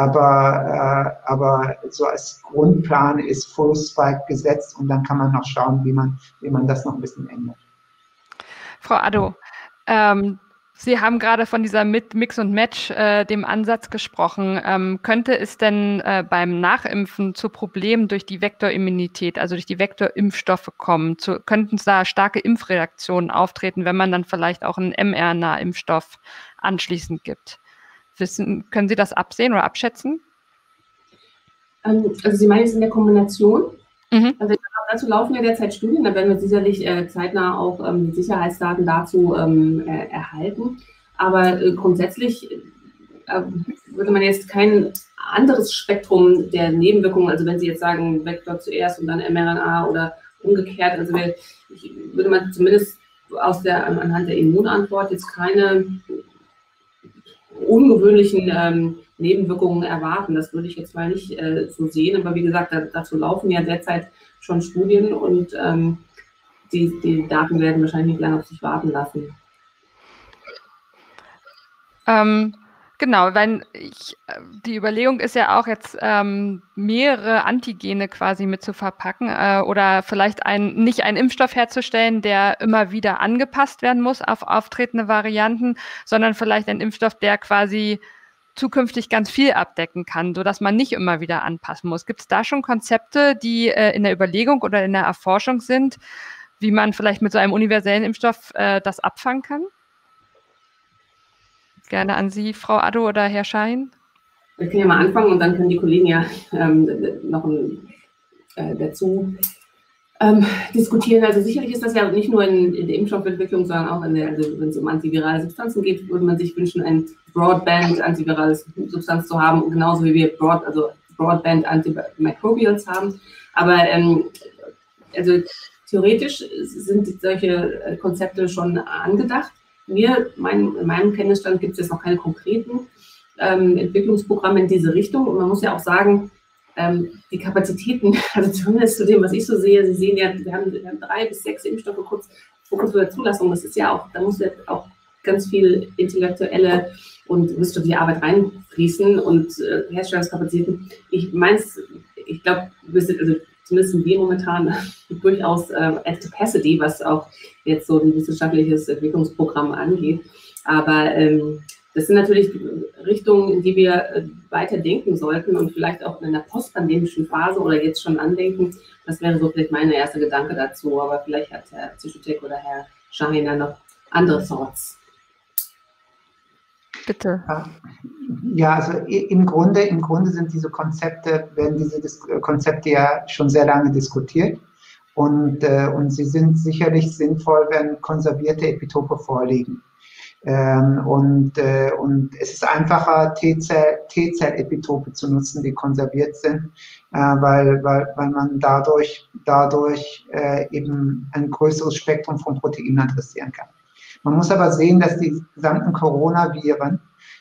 Aber so als Grundplan ist Full Spike gesetzt und dann kann man noch schauen, wie man das noch ein bisschen ändert. Frau Addo, Sie haben gerade von dieser Mix und Match, dem Ansatz gesprochen. Könnte es denn beim Nachimpfen zu Problemen durch die Vektorimmunität, also durch die Vektorimpfstoffe kommen? Könnten da starke Impfreaktionen auftreten, wenn man dann vielleicht auch einen mRNA-Impfstoff anschließend gibt? Können Sie das absehen oder abschätzen? Also Sie meinen jetzt in der Kombination? Mhm. Also dazu laufen ja derzeit Studien, da werden wir sicherlich zeitnah auch die Sicherheitsdaten dazu erhalten. Aber grundsätzlich würde man jetzt kein anderes Spektrum der Nebenwirkungen, also wenn Sie jetzt sagen, Vektor zuerst und dann mRNA oder umgekehrt, also würde man zumindest anhand der Immunantwort jetzt keine ungewöhnlichen Nebenwirkungen erwarten. Das würde ich jetzt mal nicht so sehen, aber wie gesagt, dazu laufen ja derzeit schon Studien und die Daten werden wahrscheinlich nicht lange auf sich warten lassen. Genau, weil die Überlegung ist ja auch jetzt mehrere Antigene quasi mit zu verpacken oder vielleicht nicht einen Impfstoff herzustellen, der immer wieder angepasst werden muss auf auftretende Varianten, sondern vielleicht ein Impfstoff, der quasi zukünftig ganz viel abdecken kann, sodass man nicht immer wieder anpassen muss. Gibt es da schon Konzepte, die in der Überlegung oder in der Erforschung sind, wie man vielleicht mit so einem universellen Impfstoff das abfangen kann? Gerne an Sie, Frau Addo oder Herr Schahin. Wir können ja mal anfangen und dann können die Kollegen ja noch dazu diskutieren. Also sicherlich ist das ja nicht nur in der Impfstoffentwicklung, sondern auch also wenn es um antivirale Substanzen geht, würde man sich wünschen, ein Broadband-antivirales Substanz zu haben, genauso wie wir Broadband-Antimicrobials haben. Aber also theoretisch sind solche Konzepte schon angedacht. In meinem Kenntnisstand gibt es jetzt noch keine konkreten Entwicklungsprogramme in diese Richtung. Und man muss ja auch sagen, die Kapazitäten, also zumindest zu dem, was ich so sehe, Sie sehen ja, wir haben 3 bis 6 Impfstoffe kurz vor der Zulassung. Das ist ja auch, da muss ja auch ganz viel intellektuelle und wissenschaftliche Arbeit reinfließen und Herstellungskapazitäten. Ich glaube, also zumindest sind wir momentan durchaus at capacity, was auch jetzt so ein wissenschaftliches Entwicklungsprogramm angeht. Aber das sind natürlich Richtungen, in die wir weiter denken sollten und vielleicht auch in einer postpandemischen Phase oder jetzt schon andenken. Das wäre so vielleicht mein erster Gedanke dazu. Aber vielleicht hat Herr Zischoutek oder Herr Şahin noch andere Thoughts. Bitte. Ja, also im Grunde werden diese Konzepte ja schon sehr lange diskutiert. Und sie sind sicherlich sinnvoll, wenn konservierte Epitope vorliegen. Und es ist einfacher, T-Zell-Epitope zu nutzen, die konserviert sind, weil man dadurch eben ein größeres Spektrum von Proteinen adressieren kann. Man muss aber sehen, dass die gesamten Coronaviren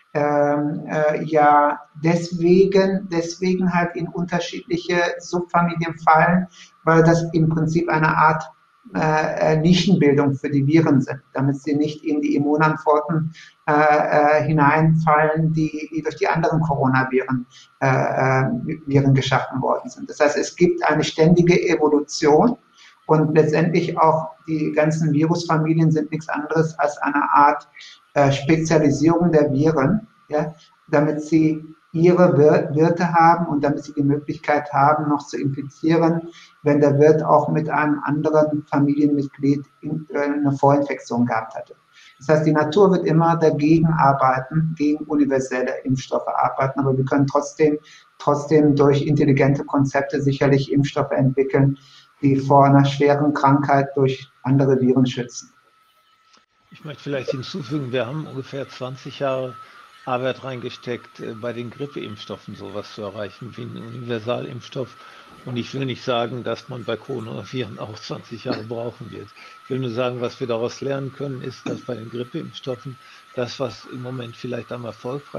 ja deswegen halt in unterschiedliche Subfamilien fallen, weil das im Prinzip eine Art Nischenbildung für die Viren sind, damit sie nicht in die Immunantworten hineinfallen, die durch die anderen Coronaviren geschaffen worden sind. Das heißt, es gibt eine ständige Evolution und letztendlich auch die ganzen Virusfamilien sind nichts anderes als eine Art Spezialisierung der Viren, ja, damit sie ihre Wirte haben und damit sie die Möglichkeit haben, noch zu infizieren, wenn der Wirt auch mit einem anderen Familienmitglied eine Vorinfektion gehabt hatte. Das heißt, die Natur wird immer dagegen arbeiten, gegen universelle Impfstoffe arbeiten, aber wir können trotzdem durch intelligente Konzepte sicherlich Impfstoffe entwickeln, die vor einer schweren Krankheit durch andere Viren schützen. Ich möchte vielleicht hinzufügen, wir haben ungefähr 20 Jahre Arbeit reingesteckt, bei den Grippeimpfstoffen sowas zu erreichen wie einen Universalimpfstoff. Und ich will nicht sagen, dass man bei Coronaviren auch 20 Jahre brauchen wird. Ich will nur sagen, was wir daraus lernen können, ist, dass bei den Grippeimpfstoffen das, was im Moment vielleicht am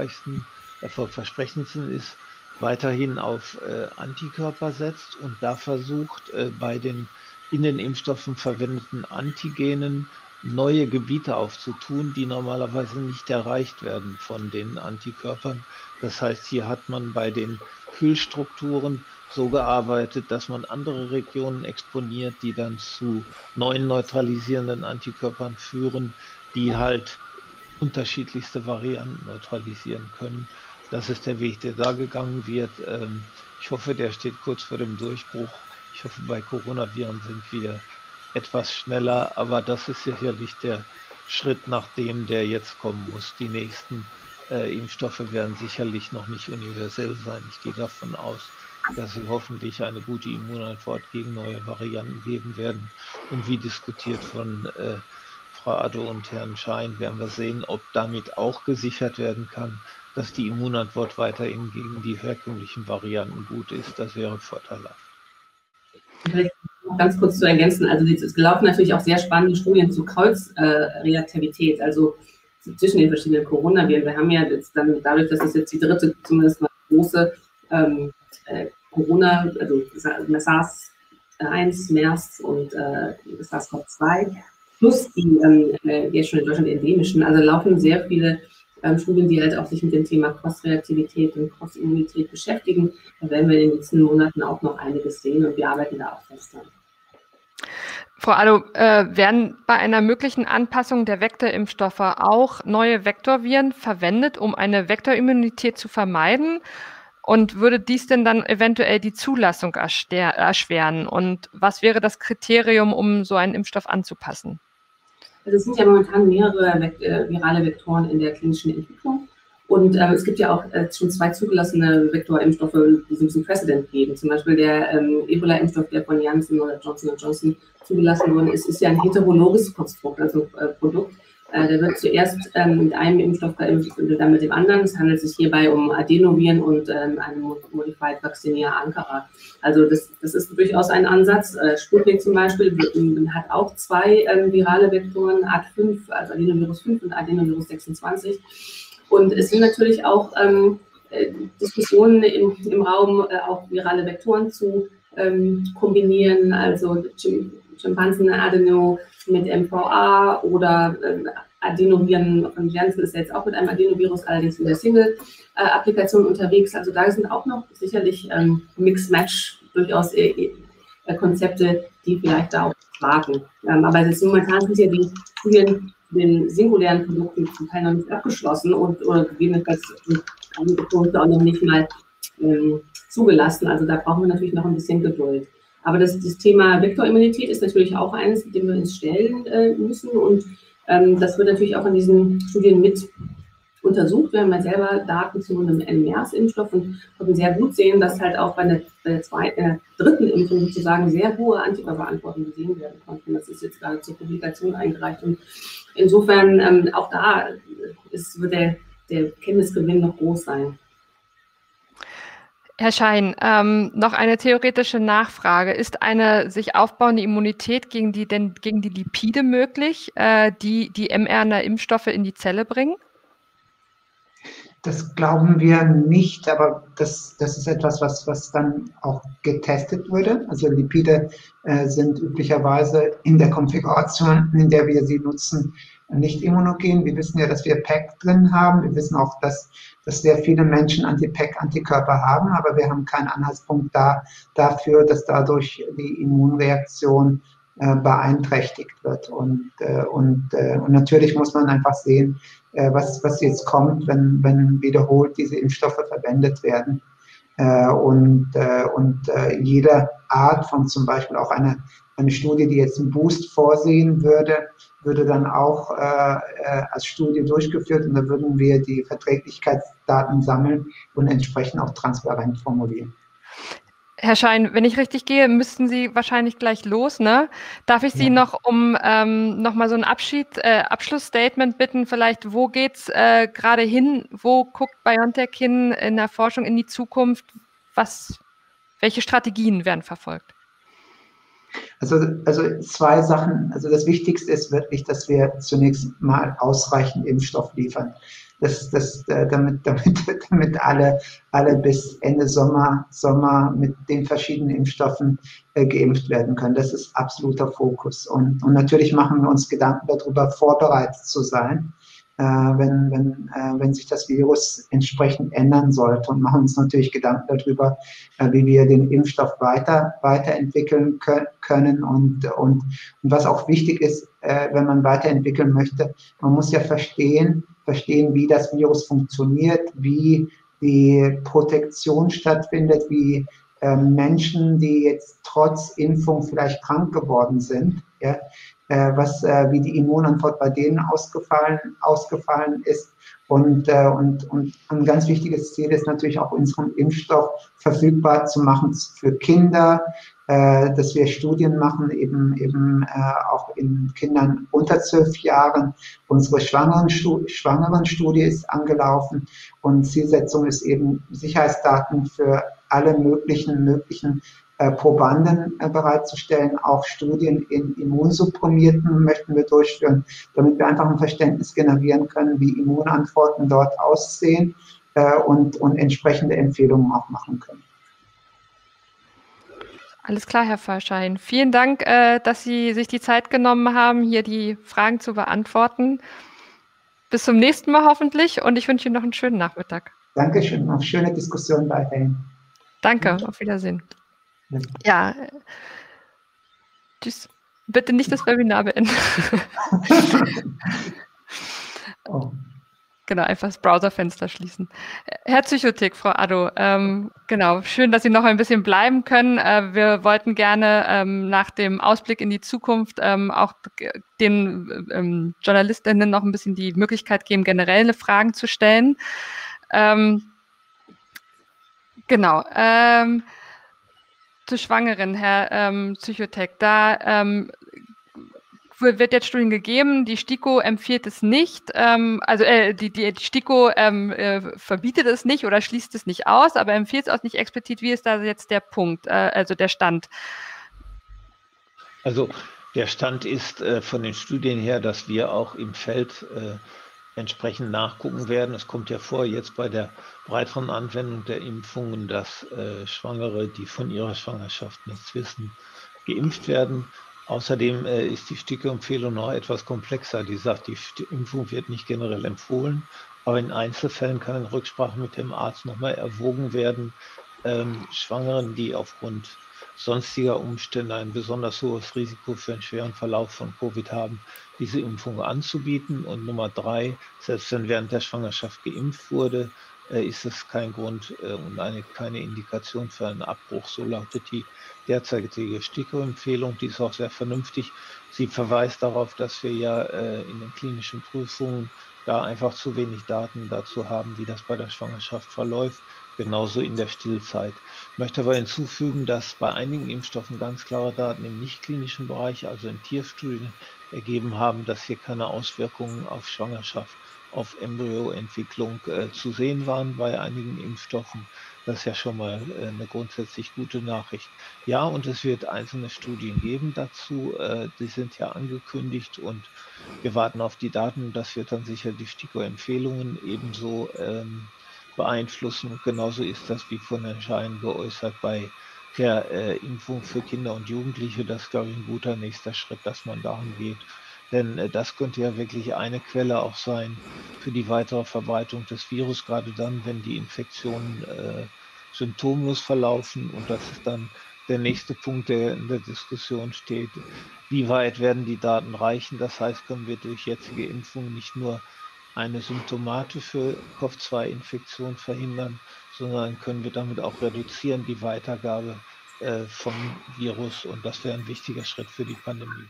erfolgversprechendsten ist, weiterhin auf Antikörper setzt und da versucht, bei den in den Impfstoffen verwendeten Antigenen neue Gebiete aufzutun, die normalerweise nicht erreicht werden von den Antikörpern. Das heißt, hier hat man bei den Hüllstrukturen so gearbeitet, dass man andere Regionen exponiert, die dann zu neuen neutralisierenden Antikörpern führen, die halt unterschiedlichste Varianten neutralisieren können. Das ist der Weg, der da gegangen wird. Ich hoffe, der steht kurz vor dem Durchbruch. Ich hoffe, bei Coronaviren sind wir etwas schneller, aber das ist sicherlich der Schritt, nach dem der jetzt kommen muss. Die nächsten Impfstoffe werden sicherlich noch nicht universell sein. Ich gehe davon aus, dass sie hoffentlich eine gute Immunantwort gegen neue Varianten geben werden. Und wie diskutiert von Frau Addo und Herrn Schein, werden wir sehen, ob damit auch gesichert werden kann, dass die Immunantwort weiterhin gegen die herkömmlichen Varianten gut ist. Das wäre vorteilhaft. Vielleicht noch ganz kurz zu ergänzen, also es laufen natürlich auch sehr spannende Studien zu Kreuzreaktivität, also zwischen den verschiedenen Coronaviren. Wir haben ja jetzt dann, dadurch, dass das jetzt die dritte, zumindest mal große Corona, also SARS-1, MERS und SARS-CoV-2, plus die jetzt schon in Deutschland endemischen, also laufen sehr viele Studien, die halt auch sich mit dem Thema Cross-Reaktivität und Cross-Immunität beschäftigen. Da werden wir in den nächsten Monaten auch noch einiges sehen und wir arbeiten da auch fest dran. Frau Addo, werden bei einer möglichen Anpassung der Vektorimpfstoffe auch neue Vektorviren verwendet, um eine Vektorimmunität zu vermeiden? Und würde dies denn dann eventuell die Zulassung erschweren? Und was wäre das Kriterium, um so einen Impfstoff anzupassen? Also es sind ja momentan mehrere virale Vektoren in der klinischen Entwicklung Und es gibt ja auch schon 2 zugelassene Vektorimpfstoffe, die so ein bisschen Precedent geben. Zum Beispiel der Ebola-Impfstoff, der von Janssen oder Johnson & Johnson zugelassen worden ist ja ein heterologes Konstrukt, also Produkt. Der wird zuerst mit einem Impfstoff geimpft und dann mit dem anderen. Es handelt sich hierbei um Adenoviren und einen Modified Vaccinia Ankara. Also das ist durchaus ein Ansatz. Sputnik zum Beispiel hat auch 2 virale Vektoren, AD5, also Adenovirus 5 und Adenovirus 26. Und es sind natürlich auch Diskussionen im Raum, auch virale Vektoren zu kombinieren, also Schimpansen-Adeno mit MVA oder Adenoviren von Janssen ist jetzt auch mit einem Adenovirus, allerdings in der Single-Applikation unterwegs. Also da sind auch noch sicherlich Mix-Match durchaus Konzepte, die vielleicht da auch warten. Aber jetzt momentan sind ja die Studien den singulären Produkten zum Teil noch nicht abgeschlossen oder gegebenenfalls einige Produkte auch noch nicht mal zugelassen. Also da brauchen wir natürlich noch ein bisschen Geduld. Aber das Thema Vektorimmunität ist natürlich auch eines, dem wir uns stellen müssen. Und das wird natürlich auch in diesen Studien mit untersucht. Wir haben ja selber Daten zu einem MERS-Impfstoff und konnten sehr gut sehen, dass halt auch bei der dritten Impfung sozusagen sehr hohe Antikörperantworten gesehen werden konnten. Das ist jetzt gerade zur Publikation eingereicht. Und insofern auch da wird der Kenntnisgewinn noch groß sein. Herr Schein, noch eine theoretische Nachfrage. Ist eine sich aufbauende Immunität gegen die Lipide möglich, die mRNA-Impfstoffe in die Zelle bringen? Das glauben wir nicht, aber das ist etwas, was dann auch getestet wurde. Also Lipide sind üblicherweise in der Konfiguration, in der wir sie nutzen, nicht immunogen. Wir wissen ja, dass wir PEG drin haben. Wir wissen auch, dass sehr viele Menschen Anti-PEG-Antikörper haben, aber wir haben keinen Anhaltspunkt dafür, dass dadurch die Immunreaktion beeinträchtigt wird. Und natürlich muss man einfach sehen, was jetzt kommt, wenn wiederholt diese Impfstoffe verwendet werden. Jede Art von zum Beispiel auch eine Studie, die jetzt einen Boost vorsehen würde dann auch als Studie durchgeführt und da würden wir die Verträglichkeitsdaten sammeln und entsprechend auch transparent formulieren. Herr Schein, wenn ich richtig gehe, müssten Sie wahrscheinlich gleich los, ne? Darf ich Sie noch um noch mal so ein Abschlussstatement bitten, vielleicht, wo geht's gerade hin? Wo guckt BioNTech hin in der Forschung in die Zukunft? Welche Strategien werden verfolgt? Also 2 Sachen. Also das Wichtigste ist wirklich, dass wir zunächst mal ausreichend Impfstoff liefern. Damit alle bis Ende Sommer mit den verschiedenen Impfstoffen geimpft werden können. Das ist absoluter Fokus. Und natürlich machen wir uns Gedanken darüber, vorbereitet zu sein, wenn sich das Virus entsprechend ändern sollte und machen uns natürlich Gedanken darüber, wie wir den Impfstoff weiterentwickeln können und was auch wichtig ist, wenn man weiterentwickeln möchte, man muss ja verstehen, wie das Virus funktioniert, wie die Protektion stattfindet, wie Menschen, die jetzt trotz Impfung vielleicht krank geworden sind, ja, wie die Immunantwort bei denen ausgefallen ist. Und ein ganz wichtiges Ziel ist natürlich auch, unseren Impfstoff verfügbar zu machen für Kinder, dass wir Studien machen, eben auch in Kindern unter 12 Jahren. Unsere Schwangeren-Studie ist angelaufen und Zielsetzung ist eben, Sicherheitsdaten für alle möglichen Probanden bereitzustellen. Auch Studien in Immunsupprimierten möchten wir durchführen, damit wir einfach ein Verständnis generieren können, wie Immunantworten dort aussehen und entsprechende Empfehlungen auch machen können. Alles klar, Herr Farschein. Vielen Dank, dass Sie sich die Zeit genommen haben, hier die Fragen zu beantworten. Bis zum nächsten Mal hoffentlich und ich wünsche Ihnen noch einen schönen Nachmittag. Dankeschön, noch schöne Diskussion weiterhin. Danke, auf Wiedersehen. Ja, tschüss. Bitte nicht das Webinar beenden. Oh. Genau, einfach das Browserfenster schließen. Herr Psychothek, Frau Addo, genau, schön, dass Sie noch ein bisschen bleiben können. Wir wollten gerne nach dem Ausblick in die Zukunft auch den Journalistinnen noch ein bisschen die Möglichkeit geben, generelle Fragen zu stellen. Genau. Zu Schwangeren, Herr Psychothek, da wird jetzt Studien gegeben, die STIKO empfiehlt es nicht, die STIKO verbietet es nicht oder schließt es nicht aus, aber empfiehlt es auch nicht explizit. Wie ist da jetzt der Punkt, also der Stand? Also der Stand ist von den Studien her, dass wir auch im Feld entsprechend nachgucken werden. Es kommt ja vor, jetzt bei der breiteren Anwendung der Impfungen, dass Schwangere, die von ihrer Schwangerschaft nichts wissen, geimpft werden. Außerdem ist die STIKO-Empfehlung noch etwas komplexer. Die sagt, die Impfung wird nicht generell empfohlen, aber in Einzelfällen kann in Rücksprache mit dem Arzt nochmal erwogen werden, Schwangeren, die aufgrund sonstiger Umstände ein besonders hohes Risiko für einen schweren Verlauf von Covid haben, diese Impfung anzubieten. Und Nummer 3, selbst wenn während der Schwangerschaft geimpft wurde, ist es kein Grund und keine Indikation für einen Abbruch. So lautet die derzeitige STIKO-Empfehlung. Die ist auch sehr vernünftig. Sie verweist darauf, dass wir ja in den klinischen Prüfungen da einfach zu wenig Daten dazu haben, wie das bei der Schwangerschaft verläuft. Genauso in der Stillzeit. Ich möchte aber hinzufügen, dass bei einigen Impfstoffen ganz klare Daten im nicht-klinischen Bereich, also in Tierstudien, ergeben haben, dass hier keine Auswirkungen auf Schwangerschaft, auf Embryoentwicklung zu sehen waren bei einigen Impfstoffen. Das ist ja schon mal eine grundsätzlich gute Nachricht. Ja, und es wird einzelne Studien geben dazu. Die sind ja angekündigt und wir warten auf die Daten. Das wird dann sicher die STIKO-Empfehlungen ebenso beeinflussen. Und genauso ist das, wie von Herrn Schein geäußert, bei der Impfung für Kinder und Jugendliche. Das ist, glaube ich, ein guter nächster Schritt, dass man dahin geht. Denn das könnte ja wirklich eine Quelle auch sein für die weitere Verbreitung des Virus, gerade dann, wenn die Infektionen symptomlos verlaufen. Und das ist dann der nächste Punkt, der in der Diskussion steht. Wie weit werden die Daten reichen? Das heißt, können wir durch jetzige Impfungen nicht nur eine symptomatische Covid-2-Infektion verhindern, sondern können wir damit auch reduzieren die Weitergabe vom Virus. Und das wäre ein wichtiger Schritt für die Pandemie.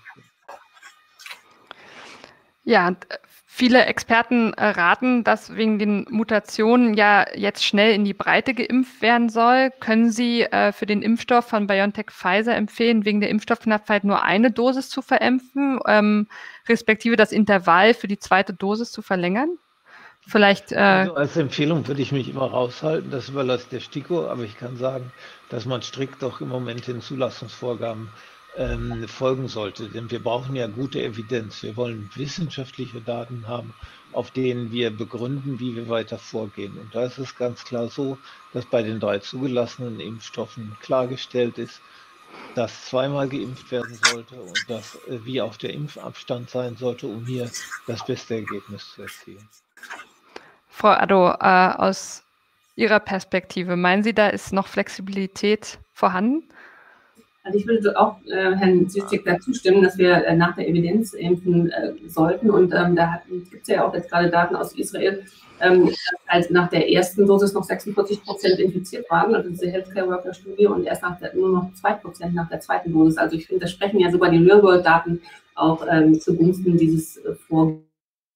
Ja, viele Experten raten, dass wegen den Mutationen ja jetzt schnell in die Breite geimpft werden soll. Können Sie für den Impfstoff von BioNTech Pfizer empfehlen, wegen der Impfstoffknappheit nur eine Dosis zu verimpfen, respektive das Intervall für die zweite Dosis zu verlängern? Vielleicht. Also als Empfehlung würde ich mich immer raushalten, das überlässt der STIKO, aber ich kann sagen, dass man strikt doch im Moment den Zulassungsvorgaben folgen sollte, denn wir brauchen ja gute Evidenz. Wir wollen wissenschaftliche Daten haben, auf denen wir begründen, wie wir weiter vorgehen. Und da ist es ganz klar so, dass bei den 3 zugelassenen Impfstoffen klargestellt ist, dass zweimal geimpft werden sollte und dass wie auch der Impfabstand sein sollte, um hier das beste Ergebnis zu erzielen. Frau Addo, aus Ihrer Perspektive, meinen Sie, da ist noch Flexibilität vorhanden? Also ich würde auch Herrn Süßig dazu stimmen, dass wir nach der Evidenz impfen sollten. Und da gibt es ja auch jetzt gerade Daten aus Israel, als nach der ersten Dosis noch 46% infiziert waren, also diese Healthcare-Worker-Studie, und erst nur noch 2% nach der zweiten Dosis. Also ich finde, da sprechen ja sogar die Real-World-Daten auch zugunsten dieses Vorgehens,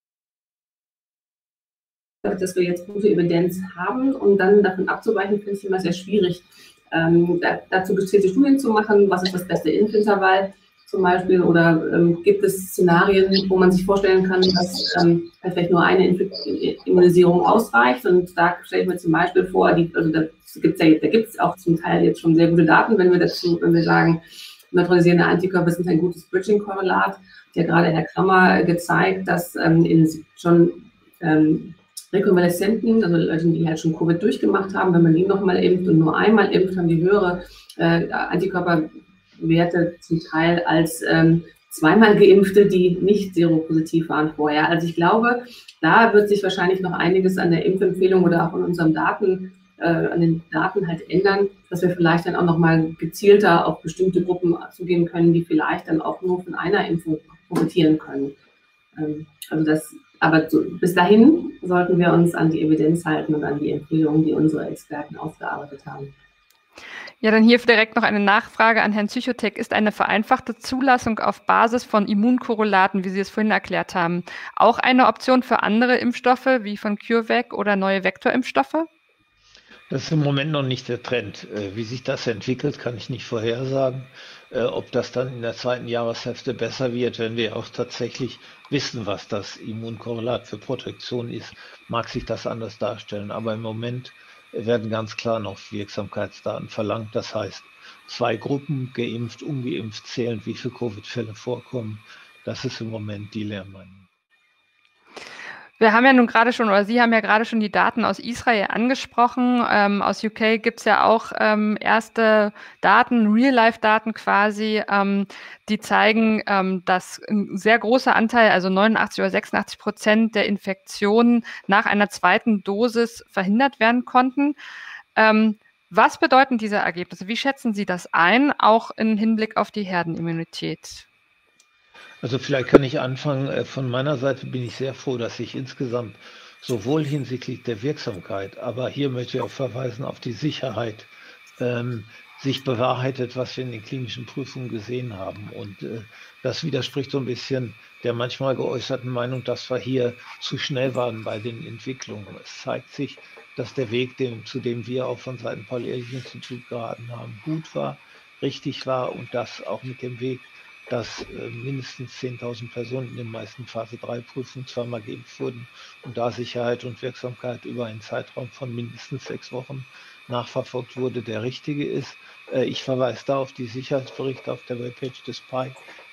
dass wir jetzt gute Evidenz haben, und dann davon abzuweichen, finde ich immer sehr schwierig. Dazu gezielte Studien zu machen, was ist das beste Impfintervall zum Beispiel, oder gibt es Szenarien, wo man sich vorstellen kann, dass vielleicht nur eine Immunisierung ausreicht, und da stelle ich mir zum Beispiel vor, da gibt es auch zum Teil jetzt schon sehr gute Daten, wenn wir sagen, neutralisierende Antikörper sind ein gutes Bridging-Korrelat. Hat ja gerade Herr Krammer gezeigt, dass Rekonvaleszenten, also Leute, die halt schon Covid durchgemacht haben, wenn man die nochmal impft und nur einmal impft, haben die höhere Antikörperwerte zum Teil als zweimal Geimpfte, die nicht seropositiv waren vorher. Also ich glaube, da wird sich wahrscheinlich noch einiges an der Impfempfehlung oder auch an unseren Daten, an den Daten halt ändern, dass wir vielleicht dann auch nochmal gezielter auf bestimmte Gruppen zugehen können, die vielleicht dann auch nur von einer Impfung profitieren können. Also das Aber bis dahin sollten wir uns an die Evidenz halten und an die Empfehlungen, die unsere Experten ausgearbeitet haben. Ja, dann hier direkt noch eine Nachfrage an Herrn Psychotek. Ist eine vereinfachte Zulassung auf Basis von Immunkorrelaten, wie Sie es vorhin erklärt haben, auch eine Option für andere Impfstoffe wie von CureVac oder neue Vektorimpfstoffe? Das ist im Moment noch nicht der Trend. Wie sich das entwickelt, kann ich nicht vorhersagen. Ob das dann in der zweiten Jahreshälfte besser wird, wenn wir auch tatsächlich wissen, was das Immunkorrelat für Protektion ist, mag sich das anders darstellen. Aber im Moment werden ganz klar noch Wirksamkeitsdaten verlangt. Das heißt, 2 Gruppen, geimpft, ungeimpft, zählend, wie viele Covid-Fälle vorkommen. Das ist im Moment die Lehrmeinung. Wir haben ja nun gerade schon, oder Sie haben ja gerade schon die Daten aus Israel angesprochen. Aus UK gibt es ja auch erste Daten, Real-Life-Daten quasi, die zeigen, dass ein sehr großer Anteil, also 89 oder 86% der Infektionen nach einer zweiten Dosis verhindert werden konnten. Was bedeuten diese Ergebnisse? Wie schätzen Sie das ein, auch im Hinblick auf die Herdenimmunität? Also vielleicht kann ich anfangen. Von meiner Seite bin ich sehr froh, dass sich insgesamt sowohl hinsichtlich der Wirksamkeit, aber hier möchte ich auch verweisen auf die Sicherheit, sich bewahrheitet, was wir in den klinischen Prüfungen gesehen haben. Und das widerspricht so ein bisschen der manchmal geäußerten Meinung, dass wir hier zu schnell waren bei den Entwicklungen. Es zeigt sich, dass der Weg, zu dem wir auch von Seiten Paul-Ehrlich-Institut geraten haben, gut war, richtig war und das auch mit dem Weg, dass mindestens 10.000 Personen in den meisten Phase-3-Prüfungen zweimal geimpft wurden und da Sicherheit und Wirksamkeit über einen Zeitraum von mindestens 6 Wochen nachverfolgt wurde, der richtige ist. Ich verweise da auf die Sicherheitsberichte auf der Webpage des PI,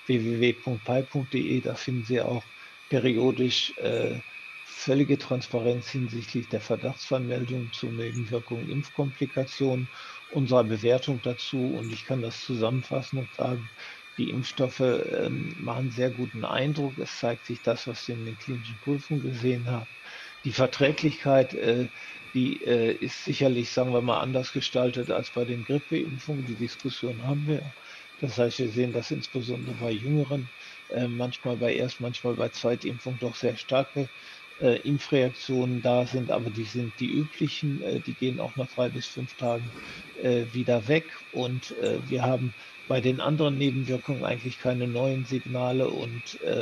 www.pi.de. Da finden Sie auch periodisch völlige Transparenz hinsichtlich der Verdachtsvermeldung zu Nebenwirkungen, Impfkomplikationen, unserer Bewertung dazu. Und ich kann das zusammenfassen und sagen, die Impfstoffe machen sehr guten Eindruck. Es zeigt sich das, was wir in den klinischen Prüfungen gesehen haben. Die Verträglichkeit, die ist sicherlich, sagen wir mal, anders gestaltet als bei den Grippeimpfungen. Die Diskussion haben wir. Das heißt, wir sehen, dass insbesondere bei Jüngeren manchmal bei manchmal bei Zweitimpfung doch sehr starke Impfreaktionen da sind, aber die sind die üblichen, die gehen auch nach 3 bis 5 Tagen wieder weg. Und wir haben bei den anderen Nebenwirkungen eigentlich keine neuen Signale und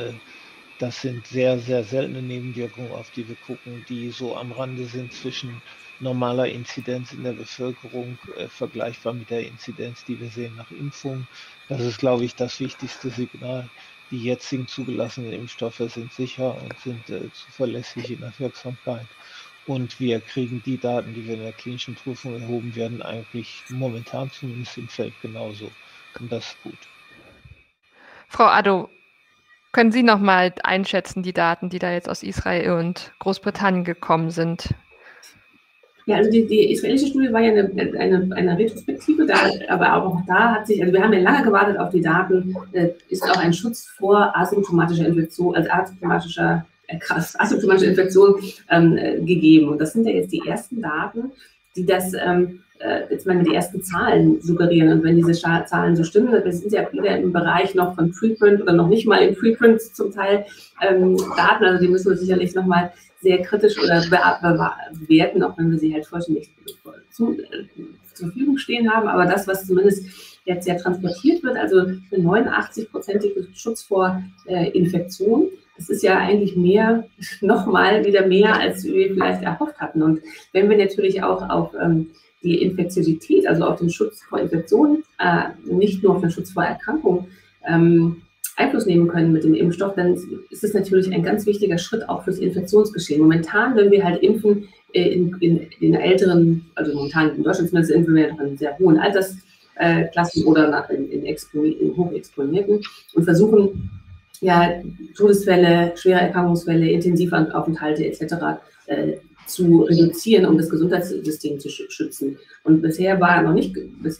das sind sehr, sehr seltene Nebenwirkungen, auf die wir gucken, die so am Rande sind zwischen normaler Inzidenz in der Bevölkerung, vergleichbar mit der Inzidenz, die wir sehen nach Impfung. Das ist, glaube ich, das wichtigste Signal. Die jetzigen zugelassenen Impfstoffe sind sicher und sind zuverlässig in der Wirksamkeit. Und wir kriegen die Daten, die wir in der klinischen Prüfung erhoben werden, eigentlich momentan zumindest im Feld genauso. Und das ist gut. Frau Addo, können Sie noch mal einschätzen, die Daten, die da jetzt aus Israel und Großbritannien gekommen sind? Ja, also die israelische Studie war ja eine Retrospektive, aber auch da hat sich, also wir haben ja lange gewartet auf die Daten, ist auch ein Schutz vor asymptomatischer Infektion, also asymptomatische Infektion gegeben. Und das sind ja jetzt die ersten Daten, die das jetzt mal die ersten Zahlen suggerieren. Und wenn diese Zahlen so stimmen, wir sind ja wieder im Bereich noch von Preprint oder noch nicht mal im Preprint zum Teil Daten, also die müssen wir sicherlich nochmal sehr kritisch oder bewerten, auch wenn wir sie halt vollständig zur Verfügung stehen haben. Aber das, was zumindest jetzt ja transportiert wird, also eine 89-prozentige Schutz vor Infektion, das ist ja eigentlich mehr, nochmal wieder mehr, als wir vielleicht erhofft hatten. Und wenn wir natürlich auch auf die Infektiosität, also auf den Schutz vor Infektionen, nicht nur auf den Schutz vor Erkrankungen, Einfluss nehmen können mit dem Impfstoff, dann ist es natürlich ein ganz wichtiger Schritt auch fürs Infektionsgeschehen. Momentan, wenn wir halt impfen in älteren, also momentan in Deutschland zumindest impfen wir noch in sehr hohen Altersklassen oder in hochexponierten und versuchen, ja, Todesfälle, schwere Erkrankungsfälle, Intensivaufenthalte etc. Zu reduzieren, um das Gesundheitssystem zu schützen. Und bisher war noch nicht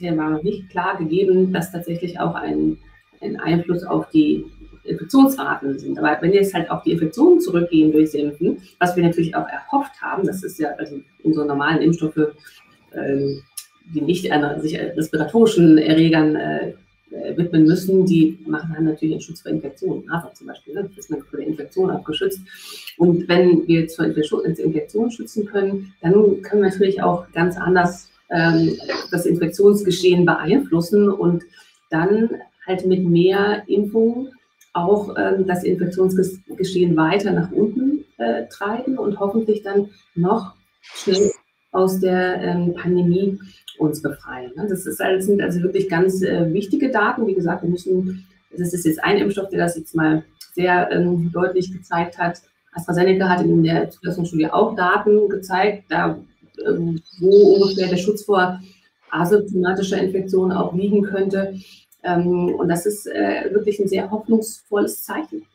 klar gegeben, dass tatsächlich auch ein Einfluss auf die Infektionsraten sind. Aber wenn jetzt halt auch die Infektionen zurückgehen durchs Impfen, was wir natürlich auch erhofft haben, das ist ja also unsere normalen Impfstoffe, die nicht an sich respiratorischen Erregern widmen müssen, die haben natürlich einen Schutz vor Infektionen, also zum Beispiel, ne? Das ist man vor der Infektion auch geschützt. Und wenn wir zur Infektion schützen können, dann können wir natürlich auch ganz anders das Infektionsgeschehen beeinflussen und dann halt mit mehr Impfungen auch das Infektionsgeschehen weiter nach unten treiben und hoffentlich dann noch schnell aus der Pandemie uns befreien. Das sind also wirklich ganz wichtige Daten. Wie gesagt, das ist jetzt ein Impfstoff, der das jetzt mal sehr deutlich gezeigt hat. AstraZeneca hat in der Zulassungsstudie auch Daten gezeigt, wo ungefähr der Schutz vor asymptomatischer Infektion auch liegen könnte. Und das ist wirklich ein sehr hoffnungsvolles Zeichen.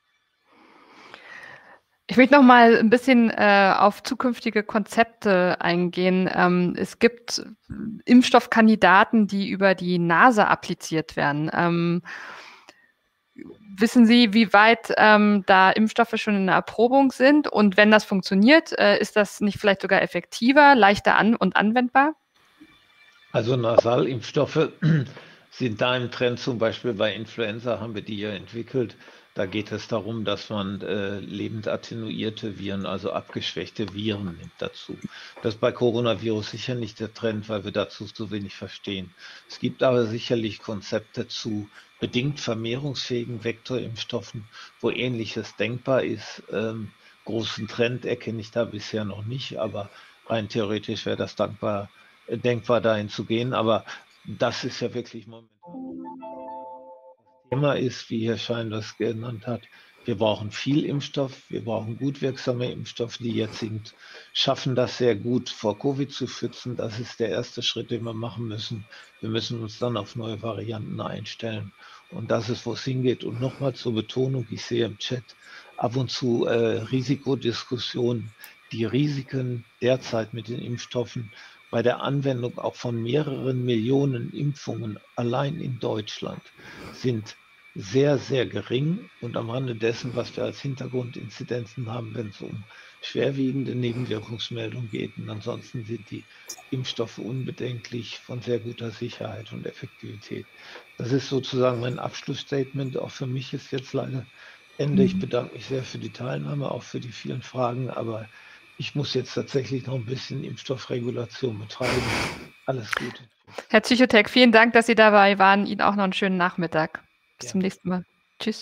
Ich möchte noch mal ein bisschen auf zukünftige Konzepte eingehen. Es gibt Impfstoffkandidaten, die über die Nase appliziert werden. Wissen Sie, wie weit da Impfstoffe schon in der Erprobung sind? Und wenn das funktioniert, ist das nicht vielleicht sogar effektiver, leichter und anwendbar? Also Nasalimpfstoffe sind da im Trend, zum Beispiel bei Influenza haben wir die ja entwickelt. Da geht es darum, dass man lebend attenuierte Viren, also abgeschwächte Viren nimmt dazu. Das ist bei Coronavirus sicher nicht der Trend, weil wir dazu zu wenig verstehen. Es gibt aber sicherlich Konzepte zu bedingt vermehrungsfähigen Vektorimpfstoffen, wo Ähnliches denkbar ist. Großen Trend erkenne ich da bisher noch nicht, aber rein theoretisch wäre das denkbar, dahin zu gehen. Aber das ist ja wirklich momentan. Thema ist, wie Herr Schein das genannt hat, wir brauchen viel Impfstoff, wir brauchen gut wirksame Impfstoffe. Die jetzigen schaffen das sehr gut, vor Covid zu schützen. Das ist der erste Schritt, den wir machen müssen. Wir müssen uns dann auf neue Varianten einstellen. Und das ist, wo es hingeht. Und nochmal zur Betonung, ich sehe im Chat ab und zu Risikodiskussionen. Die Risiken derzeit mit den Impfstoffen bei der Anwendung auch von mehreren Millionen Impfungen allein in Deutschland sind sehr, sehr gering und am Rande dessen, was wir als Hintergrundinzidenzen haben, wenn es um schwerwiegende Nebenwirkungsmeldungen geht. Und ansonsten sind die Impfstoffe unbedenklich von sehr guter Sicherheit und Effektivität. Das ist sozusagen mein Abschlussstatement. Auch für mich ist jetzt leider Ende. Ich bedanke mich sehr für die Teilnahme, auch für die vielen Fragen, aber ich muss jetzt tatsächlich noch ein bisschen Impfstoffregulation betreiben. Alles Gute. Herr Psychotek, vielen Dank, dass Sie dabei waren. Ihnen auch noch einen schönen Nachmittag. Bis zum nächsten Mal. Tschüss.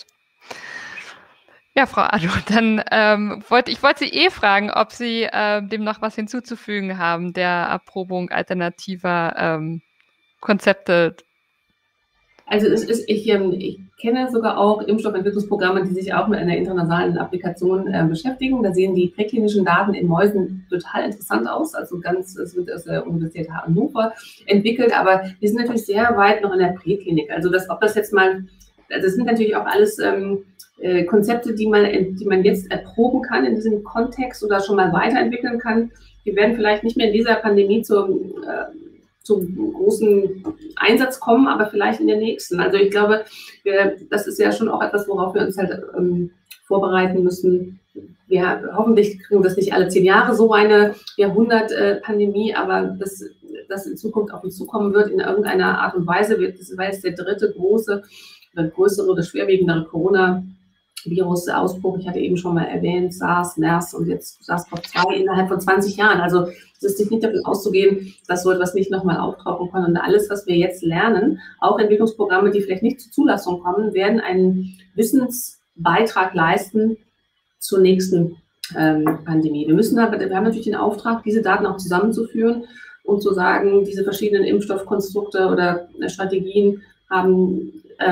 Ja, Frau Addo, dann wollte Sie fragen, ob Sie dem noch was hinzuzufügen haben, der Erprobung alternativer Konzepte. Also ich kenne sogar auch Impfstoffentwicklungsprogramme, die sich auch mit einer intranasalen Applikation beschäftigen. Da sehen die präklinischen Daten in Mäusen total interessant aus. Also es wird aus der Universität Hannover entwickelt, aber wir sind natürlich sehr weit noch in der Präklinik. Also das sind natürlich auch alles Konzepte, die man jetzt erproben kann in diesem Kontext oder schon mal weiterentwickeln kann. Die werden vielleicht nicht mehr in dieser Pandemie zum großen Einsatz kommen, aber vielleicht in der nächsten. Also ich glaube, das ist ja schon auch etwas, worauf wir uns halt vorbereiten müssen. Wir hoffentlich kriegen das nicht alle 10 Jahre so eine Jahrhundert-Pandemie, aber das in Zukunft auf uns zukommen wird in irgendeiner Art und Weise. Das war jetzt der dritte größere oder schwerwiegendere Corona-Virus-Ausbruch. Ich hatte eben schon mal erwähnt, SARS, MERS und jetzt SARS-CoV-2 innerhalb von 20 Jahren. Also es ist nicht davon auszugehen, dass so etwas nicht nochmal auftauchen kann. Und alles, was wir jetzt lernen, auch Entwicklungsprogramme, die vielleicht nicht zur Zulassung kommen, werden einen Wissensbeitrag leisten zur nächsten Pandemie. Wir haben natürlich den Auftrag, diese Daten auch zusammenzuführen und zu sagen, diese verschiedenen Impfstoffkonstrukte oder Strategien haben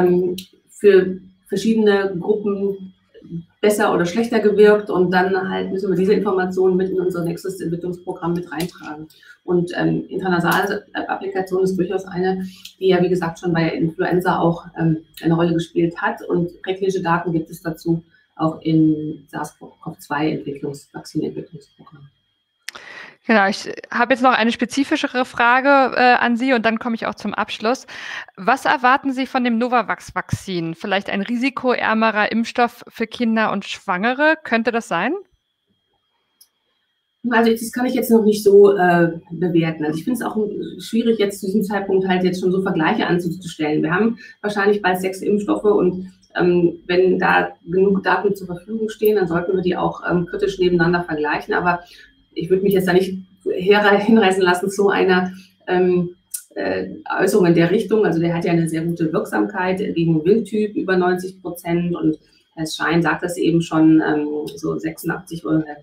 für verschiedene Gruppen besser oder schlechter gewirkt und dann halt müssen wir diese Informationen mit in unser nächstes Entwicklungsprogramm mit reintragen. Und intranasale Applikation ist durchaus eine, die ja wie gesagt schon bei Influenza auch eine Rolle gespielt hat und präklinische Daten gibt es dazu auch im SARS-CoV-2 Vakzinentwicklungsprogramm. Genau, ich habe jetzt noch eine spezifischere Frage an Sie und dann komme ich auch zum Abschluss. Was erwarten Sie von dem Novavax-Vakzin? Vielleicht ein risikoärmerer Impfstoff für Kinder und Schwangere? Könnte das sein? Also das kann ich jetzt noch nicht so bewerten. Also ich finde es auch schwierig, jetzt zu diesem Zeitpunkt halt jetzt schon so Vergleiche anzustellen. Wir haben wahrscheinlich bald 6 Impfstoffe und wenn da genug Daten zur Verfügung stehen, dann sollten wir die auch kritisch nebeneinander vergleichen. Aber ich würde mich jetzt da nicht hinreißen lassen zu einer Äußerung in der Richtung. Also der hat ja eine sehr gute Wirksamkeit gegen Wildtyp, über 90%, und Herr Schein sagt das eben schon, so 86%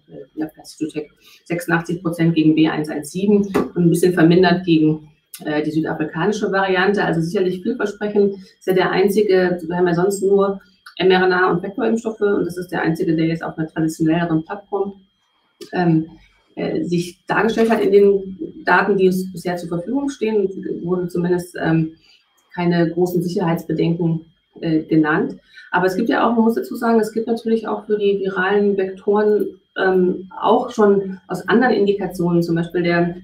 gegen B117 und ein bisschen vermindert gegen die südafrikanische Variante. Also sicherlich vielversprechend. Ist ja der einzige, wir haben ja sonst nur mRNA- und Vektorimpfstoffe, und das ist der einzige, der jetzt auf einer traditionelleren Plattform sich dargestellt hat in den Daten, die uns bisher zur Verfügung stehen. Wurden zumindest keine großen Sicherheitsbedenken genannt. Aber es gibt ja auch, man muss dazu sagen, es gibt natürlich auch für die viralen Vektoren auch schon aus anderen Indikationen, zum Beispiel der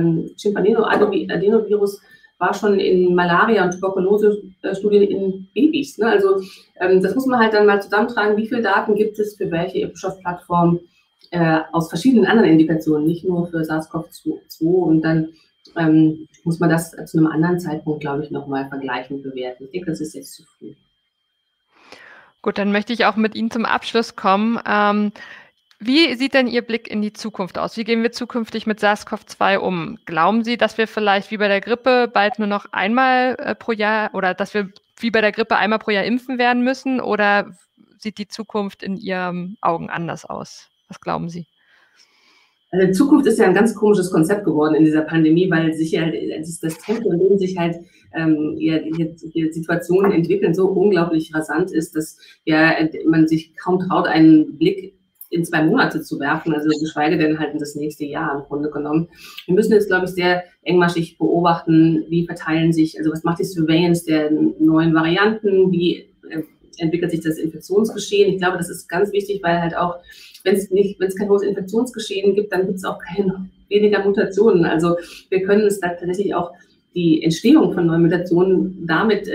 Chimpameno-Adenovirus war schon in Malaria- und Tuberkulose-Studien in Babys. Ne? Also das muss man halt dann mal zusammentragen, wie viele Daten gibt es für welche Impfstoffplattform aus verschiedenen anderen Indikationen, nicht nur für SARS-CoV-2, und dann muss man das zu einem anderen Zeitpunkt, glaube ich, nochmal vergleichen und bewerten. Ich denke, das ist jetzt zu früh. Gut, dann möchte ich auch mit Ihnen zum Abschluss kommen. Wie sieht denn Ihr Blick in die Zukunft aus? Wie gehen wir zukünftig mit SARS-CoV-2 um? Glauben Sie, dass wir vielleicht wie bei der Grippe bald nur noch einmal pro Jahr, oder dass wir wie bei der Grippe einmal pro Jahr impfen werden müssen? Oder sieht die Zukunft in Ihren Augen anders aus? Was glauben Sie? Also Zukunft ist ja ein ganz komisches Konzept geworden in dieser Pandemie, weil sich ja das Tempo, in dem sich halt die Situationen entwickeln, so unglaublich rasant ist, dass ja man sich kaum traut, einen Blick in 2 Monate zu werfen, also geschweige denn halt in das nächste Jahr im Grunde genommen. Wir müssen jetzt, glaube ich, sehr engmaschig beobachten, wie verteilen sich, also was macht die Surveillance der neuen Varianten, wie entwickelt sich das Infektionsgeschehen. Ich glaube, das ist ganz wichtig, weil halt auch, wenn es kein hohes Infektionsgeschehen gibt, dann gibt es auch weniger Mutationen. Also wir können es da tatsächlich auch die Entstehung von neuen Mutationen damit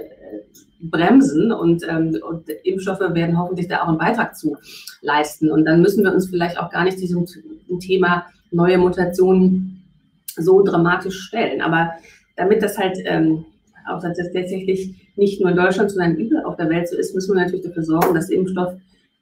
bremsen, und Impfstoffe werden hoffentlich da auch einen Beitrag zu leisten. Und dann müssen wir uns vielleicht auch gar nicht diesem Thema neue Mutationen so dramatisch stellen. Aber damit das halt auch tatsächlich nicht nur in Deutschland, sondern überall auf der Welt so ist, müssen wir natürlich dafür sorgen, dass Impfstoff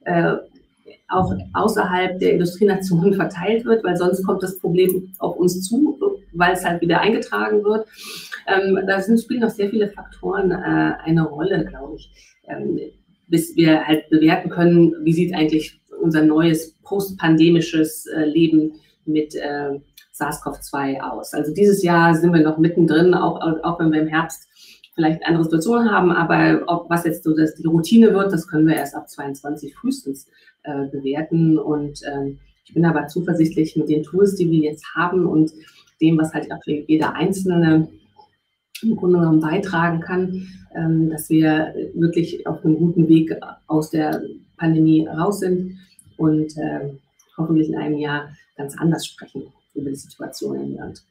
auch außerhalb der Industrienationen verteilt wird, weil sonst kommt das Problem auf uns zu, weil es halt wieder eingetragen wird. Da spielen noch sehr viele Faktoren eine Rolle, glaube ich, bis wir halt bewerten können, wie sieht eigentlich unser neues postpandemisches Leben mit SARS-CoV-2 aus. Also dieses Jahr sind wir noch mittendrin, auch wenn wir im Herbst vielleicht andere Situationen haben, aber was jetzt so die Routine wird, das können wir erst ab 2022 frühestens bewerten. Und ich bin aber zuversichtlich mit den Tools, die wir jetzt haben, und dem, was halt auch jeder Einzelne im Grunde genommen beitragen kann, dass wir wirklich auf einem guten Weg aus der Pandemie raus sind und hoffentlich in einem Jahr ganz anders sprechen über die Situation im Land.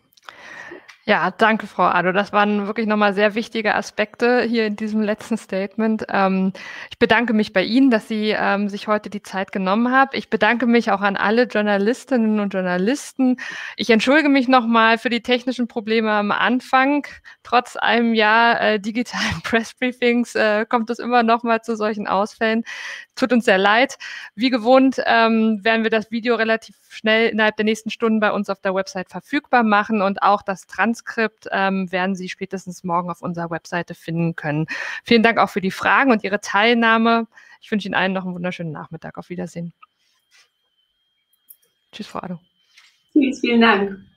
Ja, danke, Frau Addo. Das waren wirklich nochmal sehr wichtige Aspekte hier in diesem letzten Statement. Ich bedanke mich bei Ihnen, dass Sie sich heute die Zeit genommen haben. Ich bedanke mich auch an alle Journalistinnen und Journalisten. Ich entschuldige mich nochmal für die technischen Probleme am Anfang. Trotz einem Jahr digitalen Pressbriefings kommt es immer noch mal zu solchen Ausfällen. Tut uns sehr leid. Wie gewohnt werden wir das Video relativ schnell innerhalb der nächsten Stunden bei uns auf der Website verfügbar machen, und auch das Transkript werden Sie spätestens morgen auf unserer Webseite finden können. Vielen Dank auch für die Fragen und Ihre Teilnahme. Ich wünsche Ihnen allen noch einen wunderschönen Nachmittag. Auf Wiedersehen. Tschüss, Frau Addo. Tschüss, vielen Dank.